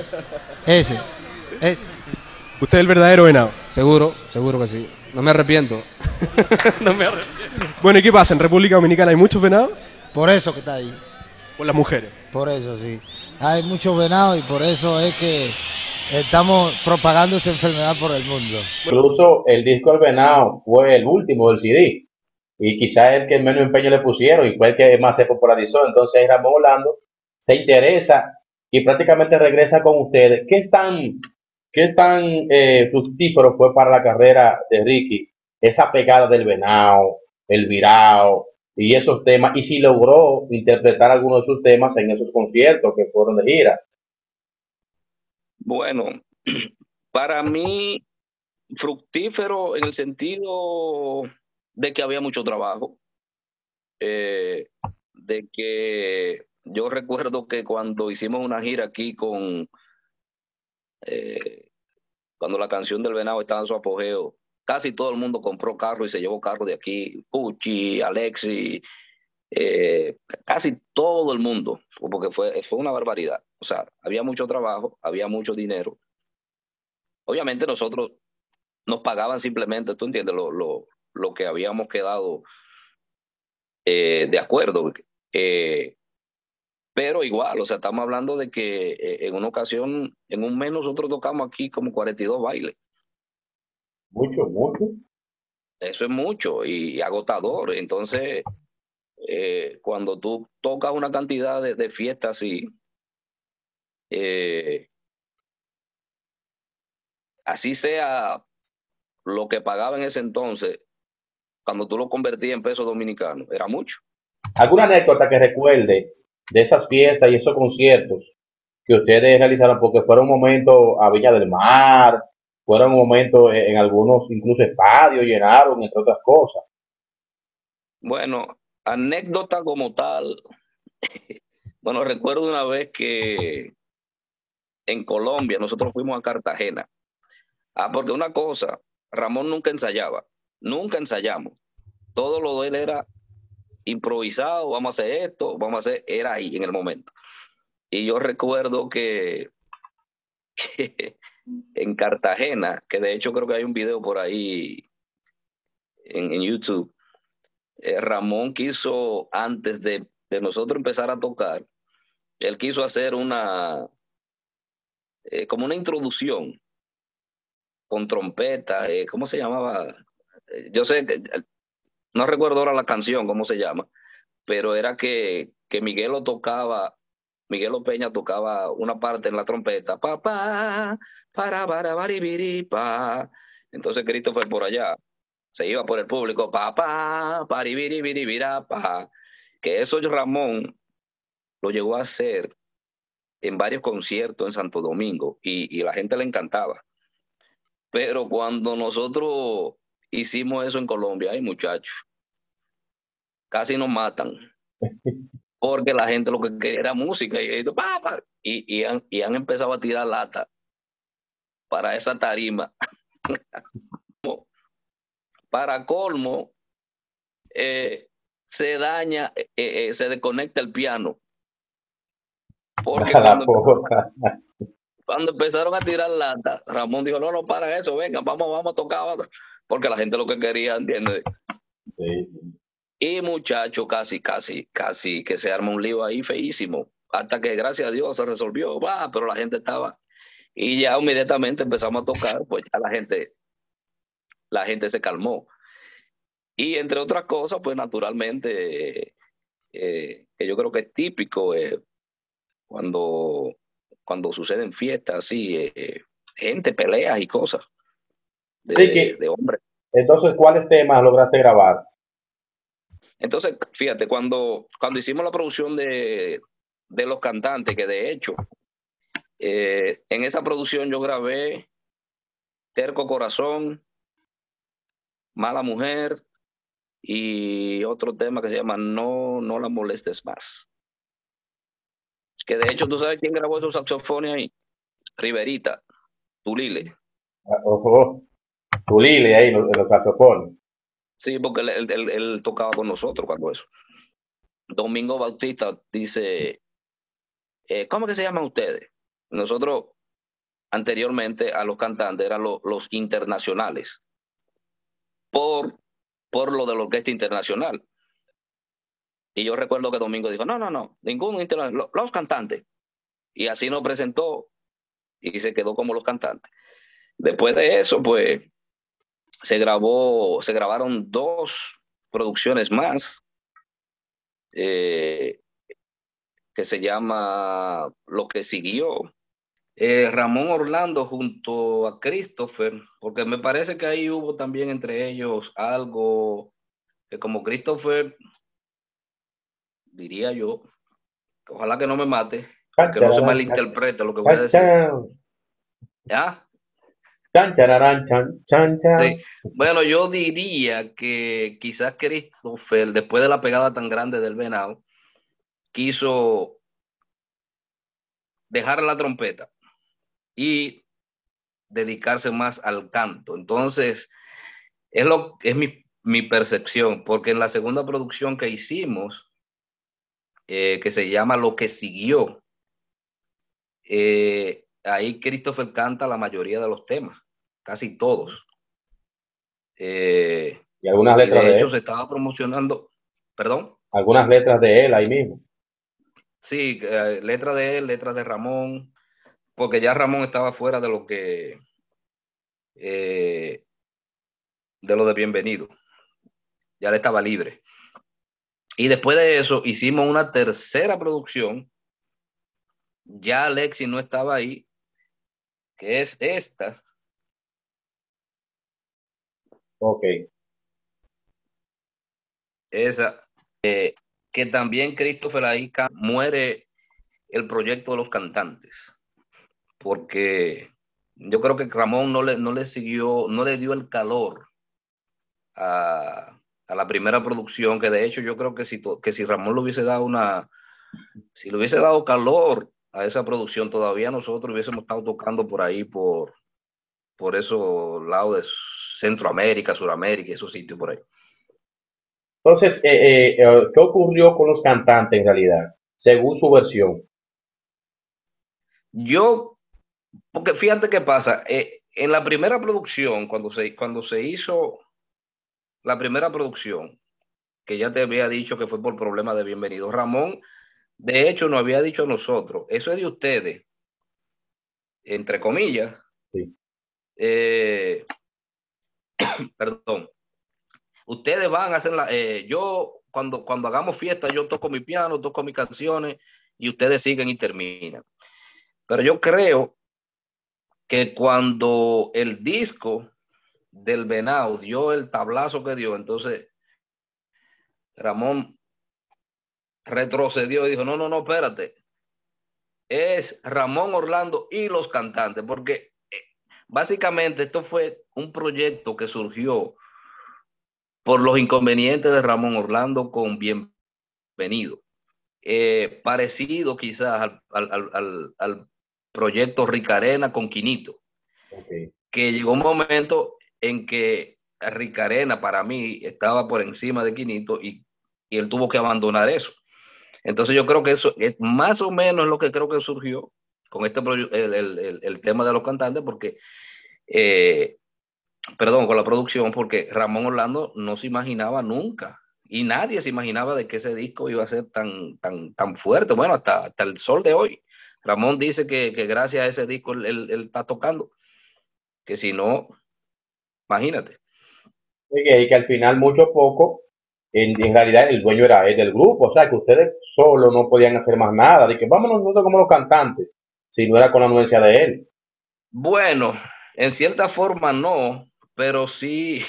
Usted es el verdadero venado. Seguro que sí. No me arrepiento. No me arrepiento. Bueno, ¿y qué pasa? ¿En República Dominicana hay muchos venados? Por eso que está ahí. Por las mujeres. Por eso, sí. Hay muchos venados y por eso es que estamos propagando esa enfermedad por el mundo. Incluso el disco El Venado fue el último del CD. Y quizás el que menos empeño le pusieron y fue el que más se popularizó. Entonces Ramón Orlando se interesa y prácticamente regresa con ustedes. ¿Qué tan fructífero fue para la carrera de Ricky esa pegada del venado, el virao y esos temas? Y si logró interpretar algunos de sus temas en esos conciertos que fueron de gira. Bueno, para mí, fructífero en el sentido de que había mucho trabajo, de que yo recuerdo que cuando hicimos una gira aquí cuando la canción del venado estaba en su apogeo, casi todo el mundo compró carro y se llevó carro de aquí, Pucci, Alexi, casi todo el mundo, porque fue una barbaridad. O sea, había mucho trabajo, había mucho dinero. Obviamente nosotros nos pagaban simplemente, tú entiendes, lo que habíamos quedado de acuerdo. Pero igual, o sea, estamos hablando de que en una ocasión, en un mes nosotros tocamos aquí como 42 bailes. Mucho. Eso es mucho y agotador. Entonces, cuando tú tocas una cantidad de fiestas así, así sea lo que pagaba en ese entonces, cuando tú lo convertías en pesos dominicanos, era mucho. ¿Alguna anécdota que recuerde de esas fiestas y esos conciertos que ustedes realizaron? Porque fueron momentos a Viña del Mar, fueron momentos en algunos incluso estadios llenaron, entre otras cosas. Bueno, anécdota como tal. Bueno, recuerdo una vez que en Colombia nosotros fuimos a Cartagena. Porque una cosa, Ramón nunca ensayaba, nunca ensayamos. Todo lo de él era improvisado, vamos a hacer esto, era ahí en el momento. Y yo recuerdo que en Cartagena, que de hecho creo que hay un video por ahí en YouTube, Ramón quiso, antes de nosotros empezar a tocar, él quiso hacer como una introducción con trompeta, ¿cómo se llamaba? Yo sé que no recuerdo ahora la canción, cómo se llama, pero era que Miguel Peña tocaba una parte en la trompeta, pa. Entonces Christopher por allá se iba por el público, pa, que eso Ramón lo llegó a hacer en varios conciertos en Santo Domingo y la gente le encantaba. Pero cuando nosotros hicimos eso en Colombia, ay muchachos, casi nos matan. Porque la gente lo que quería era música y han empezado a tirar lata para esa tarima. Para colmo, se daña, se desconecta el piano. Porque cuando empezaron a tirar lata, Ramón dijo, no, para eso, venga, vamos a tocar otra. Porque la gente lo que quería, ¿entiendes? Sí. Y muchacho, casi que se arma un lío ahí feísimo. Hasta que, gracias a Dios, se resolvió. Pero la gente estaba... Y ya inmediatamente empezamos a tocar, pues ya la gente se calmó. Y entre otras cosas, pues naturalmente, que yo creo que es típico cuando suceden fiestas así, gente, peleas y cosas de hombres. Entonces, ¿cuáles temas lograste grabar? Entonces, fíjate, cuando hicimos la producción de Los Cantantes, que de hecho, en esa producción yo grabé Terco Corazón, Mala Mujer y otro tema que se llama No la molestes más. Que de hecho, ¿tú sabes quién grabó esos saxofones ahí? Riverita, Tulile. Tulile ahí, los saxofones. Sí, porque él tocaba con nosotros cuando eso. Domingo Bautista dice, ¿cómo que se llaman ustedes? Nosotros anteriormente a los cantantes eran los internacionales, por lo de la orquesta internacional. Y yo recuerdo que Domingo dijo, no, ningún internacional, los cantantes. Y así nos presentó y se quedó como los cantantes. Después de eso, pues, se grabaron 2 producciones más, que se llama Lo que siguió. Ramón Orlando junto a Christopher, porque me parece que ahí hubo también entre ellos algo que como Christopher, diría yo, ojalá que no me mate, que no se malinterprete lo que voy a decir. ¿Ya? Sí. Bueno, yo diría que quizás Christopher, después de la pegada tan grande del Venado, quiso dejar la trompeta y dedicarse más al canto. Entonces, es mi percepción, porque en la segunda producción que hicimos, que se llama Lo que siguió, ahí Christopher canta la mayoría de los temas, casi todos. Y algunas letras de hecho, se estaba promocionando, perdón. Algunas letras de él ahí mismo. Sí, letras de él, letras de Ramón, porque ya Ramón estaba fuera de lo que de lo de Bienvenido. Ya él estaba libre. Y después de eso hicimos una tercera producción. Ya Alexis no estaba ahí, que es esta. Ok. Esa, que también Christopher ahí muere el proyecto de los cantantes, porque yo creo que Ramón no le siguió, no le dio el calor a la primera producción, que de hecho yo creo que si Ramón le hubiese dado si le hubiese dado calor a esa producción, todavía nosotros hubiésemos estado tocando por ahí, por esos lados de Centroamérica, Suramérica, esos sitios por ahí. Entonces, ¿qué ocurrió con los cantantes en realidad, según su versión? Porque fíjate qué pasa, en la primera producción, cuando se hizo la primera producción, que ya te había dicho que fue por problema de Bienvenido, Ramón, de hecho, nos había dicho a nosotros, eso es de ustedes, entre comillas. Sí. Perdón. Ustedes van a hacer yo cuando hagamos fiesta, yo toco mi piano, toco mis canciones y ustedes siguen y terminan. Pero yo creo que cuando el disco del Venado dio el tablazo que dio, entonces Ramón retrocedió y dijo, no, espérate. Es Ramón Orlando y los cantantes, porque básicamente esto fue un proyecto que surgió por los inconvenientes de Ramón Orlando con Bienvenido. Parecido quizás al proyecto Ricarena con Quinito. Okay. Que llegó un momento en que Ricarena para mí estaba por encima de Quinito y él tuvo que abandonar eso. Entonces yo creo que eso es más o menos lo que creo que surgió con el tema de los cantantes, porque con la producción, porque Ramón Orlando no se imaginaba nunca, y nadie se imaginaba de que ese disco iba a ser tan fuerte. Bueno, hasta el sol de hoy. Ramón dice que gracias a ese disco él está tocando, que si no, imagínate. Y que al final, mucho poco, en realidad el dueño era él del grupo, o sea que ustedes solo no podían hacer más nada, de que vámonos nosotros como los cantantes, si no era con la anuencia de él. Bueno, en cierta forma no, pero sí,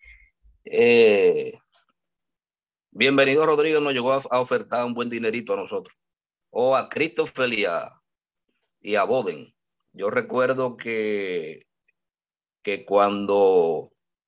Bienvenido Rodríguez nos llegó a ofertar un buen dinerito a nosotros, o a Christopher y a Boden. Yo recuerdo que cuando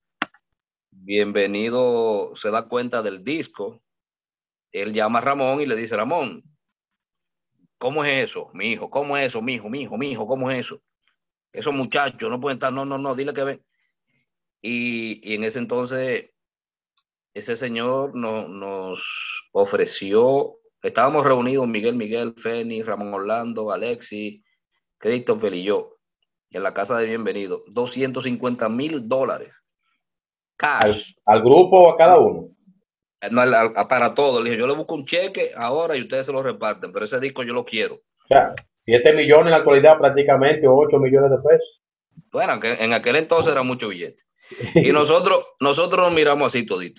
Bienvenido se da cuenta del disco, él llama a Ramón y le dice, Ramón, ¿cómo es eso, mi hijo? ¿Cómo es eso, mi hijo? ¿Cómo es eso? Esos muchachos no pueden estar, no, dile que ven. Y en ese entonces, ese señor nos ofreció estábamos reunidos Miguel, Feni, Ramón Orlando, Alexis, Christopher y yo, en la casa de Bienvenido. $250,000 cash. ¿Al grupo o a cada uno? No, para todo. Le dije, yo le busco un cheque ahora y ustedes se lo reparten, pero ese disco yo lo quiero. O sea, 7 millones en la actualidad, prácticamente 8 millones de pesos. Bueno, en aquel entonces era mucho billete. Y nosotros nos miramos así todito.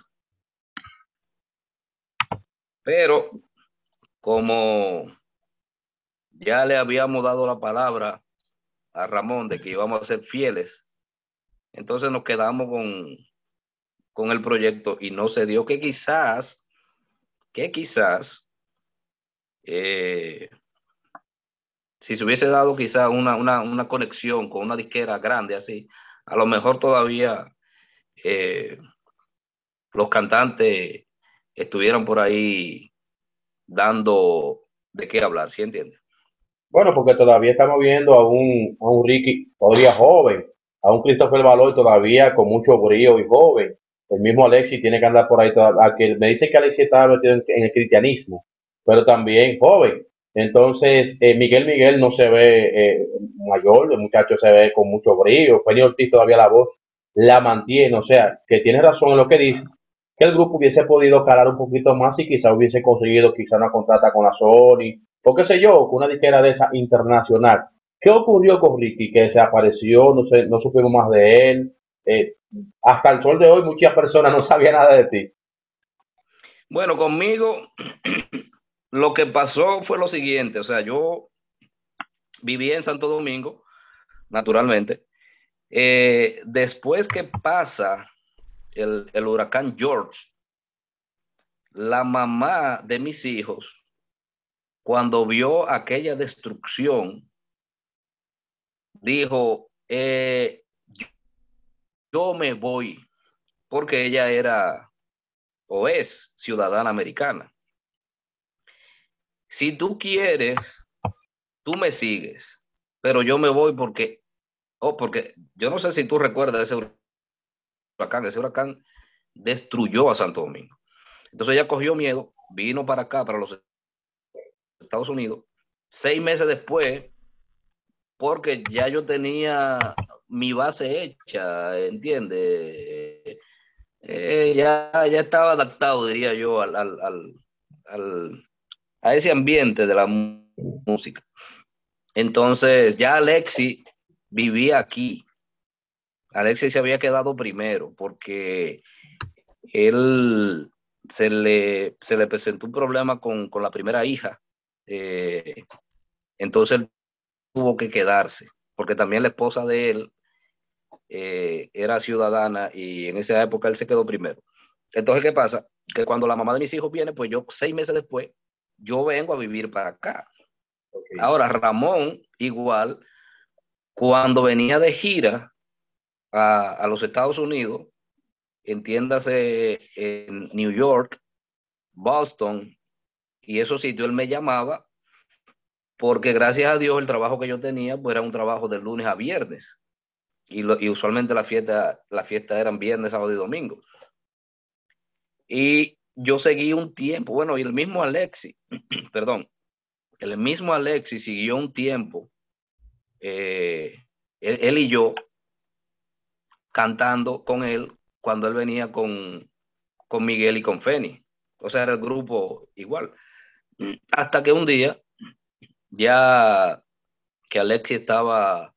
Pero como ya le habíamos dado la palabra a Ramón de que íbamos a ser fieles, entonces nos quedamos con el proyecto y no se dio que quizás si se hubiese dado quizás una conexión con una disquera grande así, a lo mejor todavía los cantantes estuvieran por ahí dando de qué hablar, ¿sí entiendes? Bueno, porque todavía estamos viendo a un Ricky todavía joven, a un Christopher Baloy todavía con mucho brío y joven. El mismo Alexis tiene que andar por ahí, me dicen que Alexis estaba metido en el cristianismo, pero también joven. Entonces, Miguel no se ve mayor, el muchacho se ve con mucho brío. Feni Ortiz todavía la voz la mantiene, o sea, que tiene razón en lo que dice, que el grupo hubiese podido calar un poquito más y quizá hubiese conseguido quizá una contrata con la Sony, o qué sé yo, con una disquera de esa internacional. ¿Qué ocurrió con Ricky? Que se apareció, no supimos más de él. Hasta el sol de hoy muchas personas no sabían nada de ti. Bueno, conmigo lo que pasó fue lo siguiente, o sea, yo vivía en Santo Domingo, naturalmente. Después que pasa el huracán George, la mamá de mis hijos, cuando vio aquella destrucción, dijo, yo me voy, porque ella era o es ciudadana americana. Si tú quieres, tú me sigues, pero yo me voy porque yo no sé si tú recuerdas ese huracán destruyó a Santo Domingo. Entonces ella cogió miedo, vino para acá, para los Estados Unidos, 6 meses después, porque ya yo tenía mi base hecha, ¿entiendes? Ya estaba adaptado, diría yo, a ese ambiente de la música. Entonces ya Alexis vivía aquí. Alexis se había quedado primero porque él se le presentó un problema con la primera hija. Entonces él tuvo que quedarse porque también la esposa de él era ciudadana y en esa época él se quedó primero. Entonces, ¿qué pasa? Que cuando la mamá de mis hijos viene, pues yo 6 meses después, yo vengo a vivir para acá. Okay. Ahora, Ramón, igual, cuando venía de gira a los Estados Unidos, entiéndase en New York, Boston y esos sitios, él me llamaba porque gracias a Dios el trabajo que yo tenía pues era un trabajo de lunes a viernes y usualmente la fiesta eran viernes, sábado y domingo. Y yo seguí un tiempo, bueno, y el mismo Alexis, perdón, el mismo Alexis siguió un tiempo, él y yo, cantando con él cuando él venía con Miguel y con Feni. O sea, era el grupo igual. Hasta que un día, ya que Alexis estaba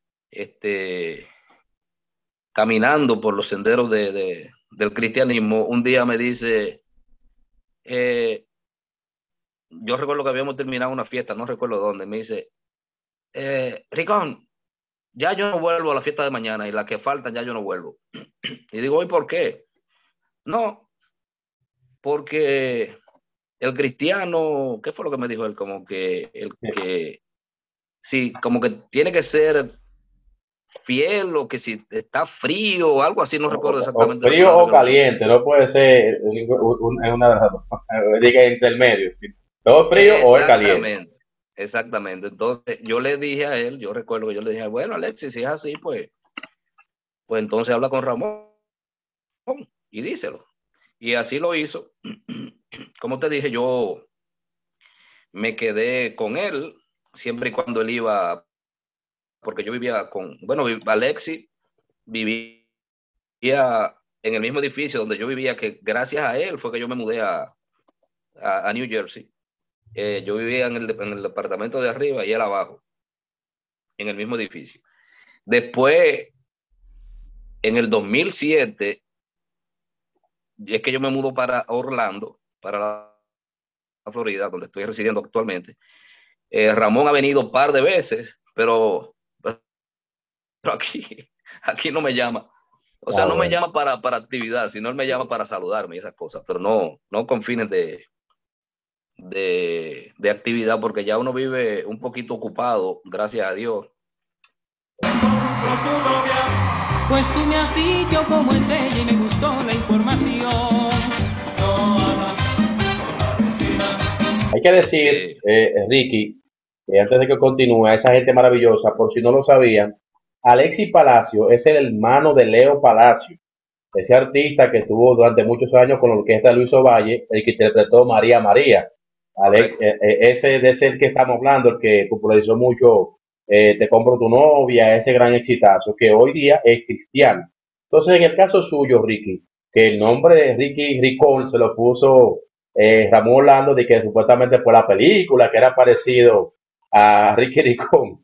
caminando por los senderos del cristianismo, un día me dice, yo recuerdo que habíamos terminado una fiesta, no recuerdo dónde, me dice, Ricón, ya yo no vuelvo a la fiesta de mañana y las que faltan ya yo no vuelvo. Y digo, ¿y por qué? No, porque el cristiano, ¿qué fue lo que me dijo él? Como que sí, como que tiene que ser fiel o que si está frío o algo así, no recuerdo exactamente. O frío o caliente, no puede ser una de las dos, diga intermedio. ¿Sí? Todo frío o es caliente. Exactamente. Entonces yo le dije a él, yo recuerdo que yo le dije, bueno, Alexis, si es así, pues entonces habla con Ramón y díselo. Y así lo hizo. Como te dije, yo me quedé con él, siempre y cuando él iba, porque yo vivía Alexi vivía en el mismo edificio donde yo vivía, que gracias a él fue que yo me mudé a New Jersey. Yo vivía en el departamento de arriba y él abajo, en el mismo edificio. Después, en el 2007, es que yo me mudo para Orlando, para la Florida, donde estoy residiendo actualmente. Ramón ha venido un par de veces, pero aquí no me llama. O sea, no me llama para actividad, sino él me llama para saludarme y esas cosas, pero no con fines de actividad, porque ya uno vive un poquito ocupado, gracias a Dios. Pues tú me has dicho cómo es ella y me gustó la información. Hay que decir, Ricky, antes de que continúe, a esa gente maravillosa, por si no lo sabían, Alexis Palacio es el hermano de Leo Palacio, ese artista que estuvo durante muchos años con la orquesta de Luis Ovalle, el que interpretó María María. Alex, ese de ese que estamos hablando, el que popularizó mucho Te compro tu novia, ese gran exitazo, que hoy día es cristiano. Entonces, en el caso suyo, Ricky, que el nombre de Ricky Ricón se lo puso Ramón Orlando, de que supuestamente fue la película, que era parecido a Ricky Ricón.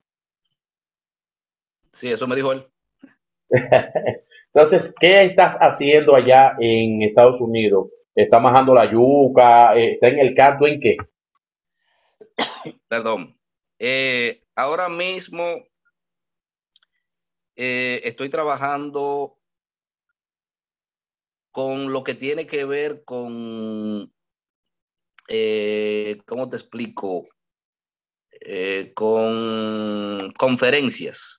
Sí, eso me dijo él. Entonces, ¿qué estás haciendo allá en Estados Unidos? ¿Está majando la yuca? ¿Está en el canto en qué? Perdón. Ahora mismo estoy trabajando con lo que tiene que ver con, ¿cómo te explico? Con conferencias.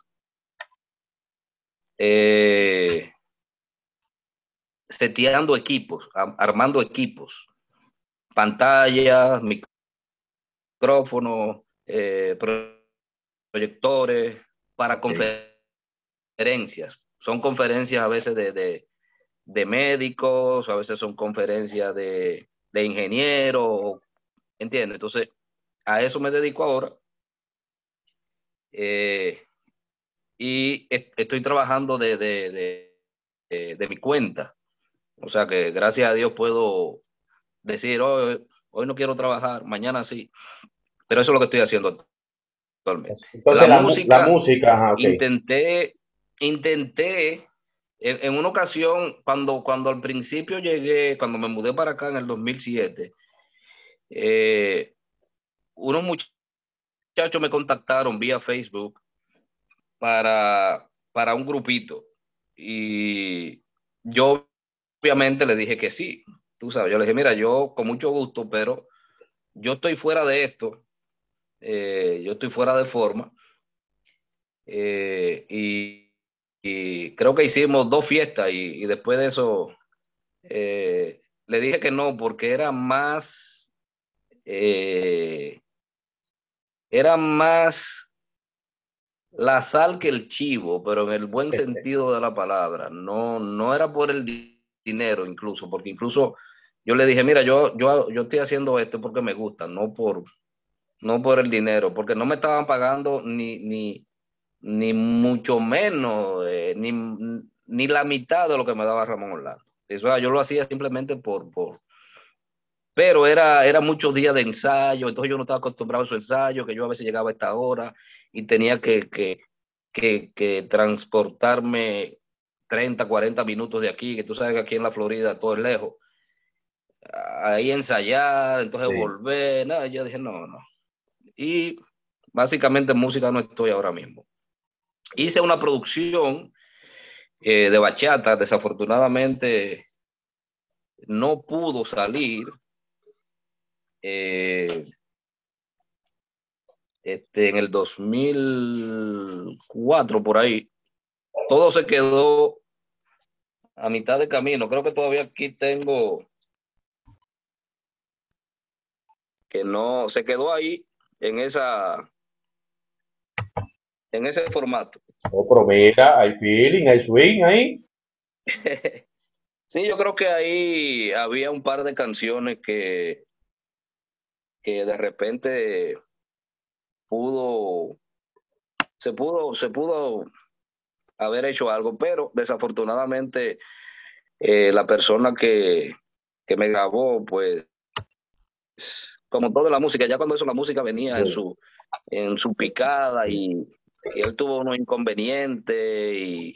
Seteando equipos, armando equipos, pantallas, micrófonos, proyectores para conferencias. Son conferencias a veces de médicos, a veces son conferencias de ingenieros, ¿entiendes? Entonces, a eso me dedico ahora. Y estoy trabajando de mi cuenta. O sea que gracias a Dios puedo decir, hoy no quiero trabajar, mañana sí. Pero eso es lo que estoy haciendo actualmente. Entonces, la música, ajá, okay. Intenté en una ocasión, cuando al principio llegué, cuando me mudé para acá en el 2007, unos muchachos me contactaron vía Facebook para un grupito. Y yo obviamente le dije que sí. Tú sabes, yo le dije, mira, yo con mucho gusto, pero yo estoy fuera de esto. Yo estoy fuera de forma. Y creo que hicimos 2 fiestas y después de eso le dije que no, porque era más la sal que el chivo, pero en el buen sentido de la palabra. No era por el dinero incluso, porque incluso yo le dije, mira, yo estoy haciendo esto porque me gusta, no por el dinero, porque no me estaban pagando ni mucho menos, ni la mitad de lo que me daba Ramón Orlando. Eso, yo lo hacía simplemente pero era muchos días de ensayo, entonces yo no estaba acostumbrado a esos ensayos, que yo a veces llegaba a esta hora y tenía que transportarme 30, 40 minutos de aquí, que tú sabes que aquí en la Florida todo es lejos. Ahí ensayar, entonces sí. Volver, no, yo dije no. Y básicamente en música no estoy ahora mismo. Hice una producción de bachata, desafortunadamente no pudo salir. En el 2004 por ahí, todo se quedó a mitad de camino. Creo que todavía aquí tengo que no se quedó ahí en ese formato. Oh, pero mira, hay feeling, hay swing ahí. Sí, yo creo que ahí había un par de canciones que que de repente se pudo haber hecho algo, pero desafortunadamente la persona que me grabó, pues, como toda la música, ya cuando eso la música venía en su picada y él tuvo unos inconvenientes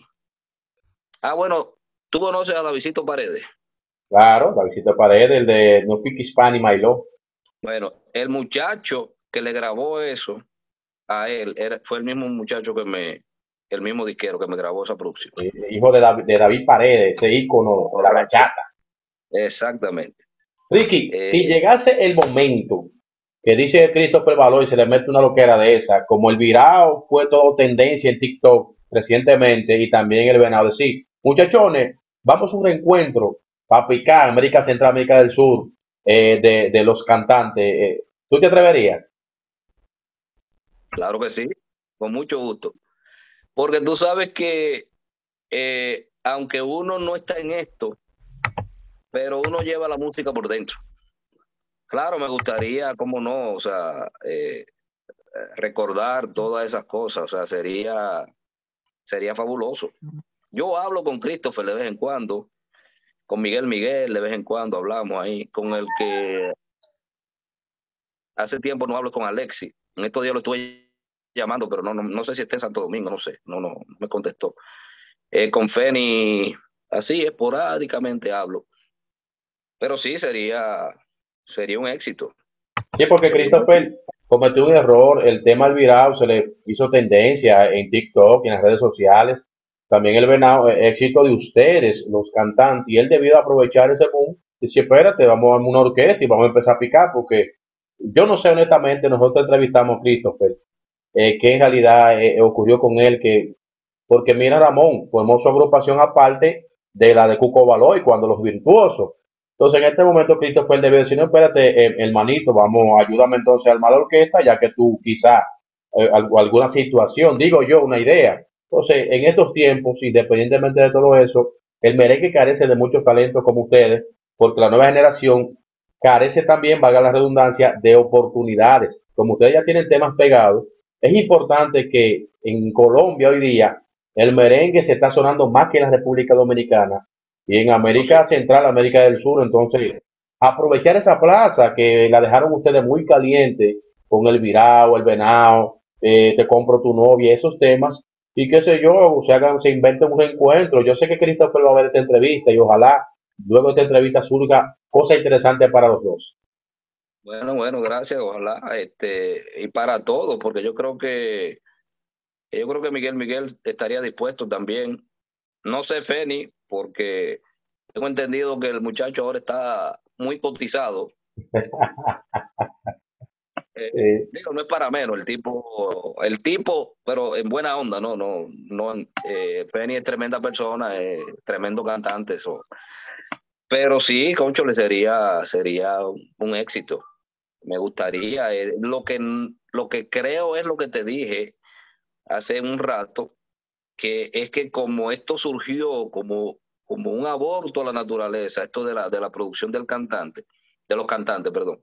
bueno, ¿tú conoces a Davidito Paredes? Claro, Davidito Paredes, el de No Speak Spanish, My Love. Bueno, el muchacho que le grabó eso a él fue el mismo muchacho el mismo disquero que me grabó esa producción. Hijo de David Paredes, ese ícono de la bachata. Exactamente. Ricky, si llegase el momento que dice Christopher Valor y se le mete una loquera de esa, como el virao fue todo tendencia en TikTok recientemente y también el venado, decir, muchachones, vamos a un reencuentro para picar América Central, América del Sur, de los cantantes. ¿Tú te atreverías? Claro que sí, con mucho gusto. Porque tú sabes que aunque uno no está en esto, pero uno lleva la música por dentro. Claro, me gustaría, cómo no, o sea, recordar todas esas cosas, o sea, sería fabuloso. Yo hablo con Christopher de vez en cuando, con Miguel de vez en cuando hablamos ahí, con el que hace tiempo no hablo, con Alexis. En estos días lo estuve llamando, pero no sé si está en Santo Domingo, no sé, no me contestó. Con Feni, así esporádicamente hablo. Pero sí, sería un éxito. Sí, porque Christopher cometió un error, el tema del virao se le hizo tendencia en TikTok y en las redes sociales. También el venado, éxito de ustedes, los cantantes, y él debió aprovechar ese boom y decir, espérate, vamos a armar una orquesta y vamos a empezar a picar, porque yo no sé honestamente, nosotros entrevistamos a Christopher, qué en realidad ocurrió con él, porque mira Ramón, formó su agrupación aparte de la de Cuco Baloy, cuando los virtuosos. Entonces en este momento Christopher debe decir, no, espérate, hermanito, vamos, ayúdame entonces a armar la orquesta, ya que tú quizá alguna situación, digo yo, una idea. Entonces, en estos tiempos, independientemente de todo eso, el merengue carece de muchos talentos como ustedes, porque la nueva generación carece también, valga la redundancia, de oportunidades. Como ustedes ya tienen temas pegados, es importante que en Colombia hoy día el merengue se está sonando más que en la República Dominicana y en América Central, América del Sur. Entonces, aprovechar esa plaza que la dejaron ustedes muy caliente con el virao, el venao, te compro tu novia, esos temas, y qué sé yo, se inventen un reencuentro. Yo sé que Christopher va a ver esta entrevista y ojalá luego de esta entrevista surja cosas interesantes para los dos. Bueno, gracias, ojalá, y para todos, porque yo creo que Miguel estaría dispuesto también. No sé, Feni, porque tengo entendido que el muchacho ahora está muy cotizado. Digo, no es para menos, el tipo, pero en buena onda, no, Feni es tremenda persona, tremendo cantante, eso. Pero sí, cónchale, sería un éxito. Me gustaría, lo que creo es lo que te dije hace un rato, que es que como esto surgió como un aborto a la naturaleza, esto de la producción de los cantantes, perdón.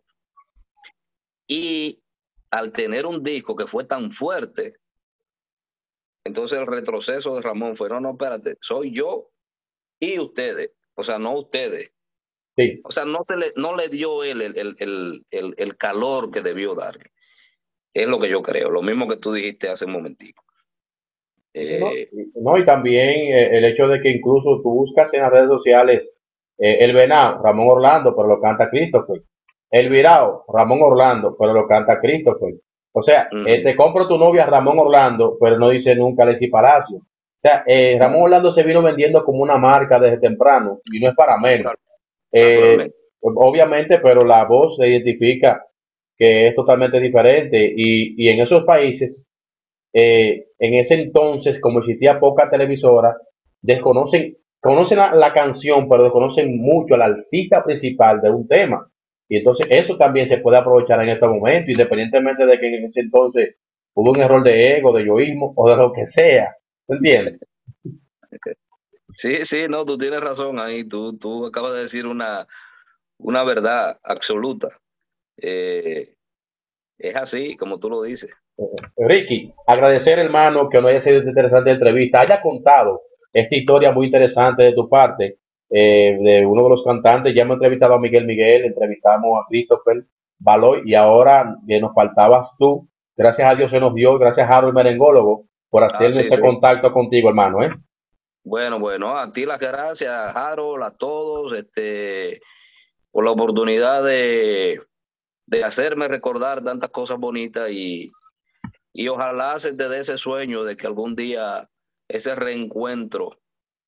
Y al tener un disco que fue tan fuerte, entonces el retroceso de Ramón fue, no, espérate, soy yo y ustedes, o sea, no ustedes. Sí. O sea, no le dio él el calor que debió darle. Es lo que yo creo, lo mismo que tú dijiste hace un momentico. Y también el hecho de que incluso tú buscas en las redes sociales el venado, Ramón Orlando, pero lo canta Christopher. El virao, Ramón Orlando, pero lo canta Christopher. O sea, te compro tu novia Ramón Orlando, pero no dice nunca Alexis Palacio. O sea, Ramón Orlando se vino vendiendo como una marca desde temprano y no es para menos. Obviamente, pero la voz se identifica que es totalmente diferente y en esos países, en ese entonces, como existía poca televisora, conocen la canción, pero desconocen mucho al artista principal de un tema. Y entonces eso también se puede aprovechar en este momento, independientemente de que en ese entonces hubo un error de ego, de yoísmo o de lo que sea. ¿Me entiendes? Sí, no, tú tienes razón ahí. Tú acabas de decir una verdad absoluta. Es así, como tú lo dices. Ricky, agradecer, hermano, que nos haya sido interesante la entrevista, haya contado esta historia muy interesante de tu parte, de uno de los cantantes. Ya hemos entrevistado a Miguel Miguel, entrevistamos a Christopher Baloy y ahora nos faltabas tú. Gracias a Dios se nos dio, gracias a Harold Merengólogo por hacerme ese contacto contigo, hermano. Bueno, a ti las gracias, Harold, a todos, por la oportunidad de hacerme recordar tantas cosas bonitas y ojalá se te dé ese sueño de que algún día ese reencuentro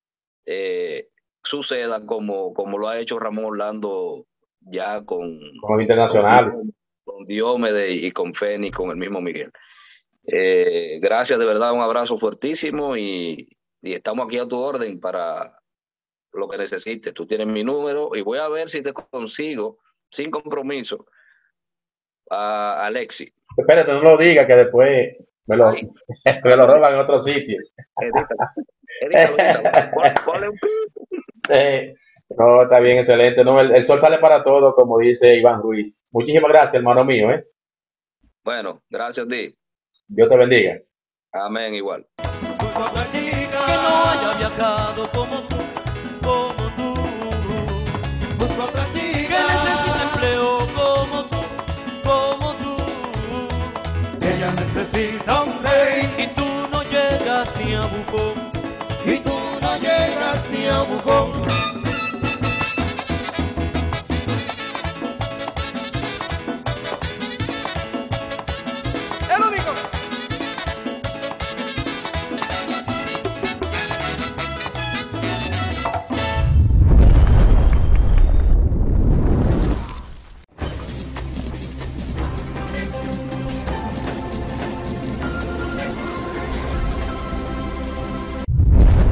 suceda como lo ha hecho Ramón Orlando ya con los internacionales, con Diomedes y con Fénix, con el mismo Miguel. Gracias, de verdad, un abrazo fuertísimo y estamos aquí a tu orden para lo que necesites. Tú tienes mi número y voy a ver si te consigo, sin compromiso, a Alexi. Espérate, no lo digas que después me lo roban en otro sitio. Edita. Ponle un pito. No, está bien, excelente. No, el sol sale para todo, como dice Iván Ruiz. Muchísimas gracias, hermano mío. Bueno, gracias a ti. Dios te bendiga. Amén, igual. Otra chica que no haya viajado como tú. Busco otra chica que necesite empleo como tú. Ella necesita un rey y tú no llegas ni a bufón. Y tú no llegas ni a bufón.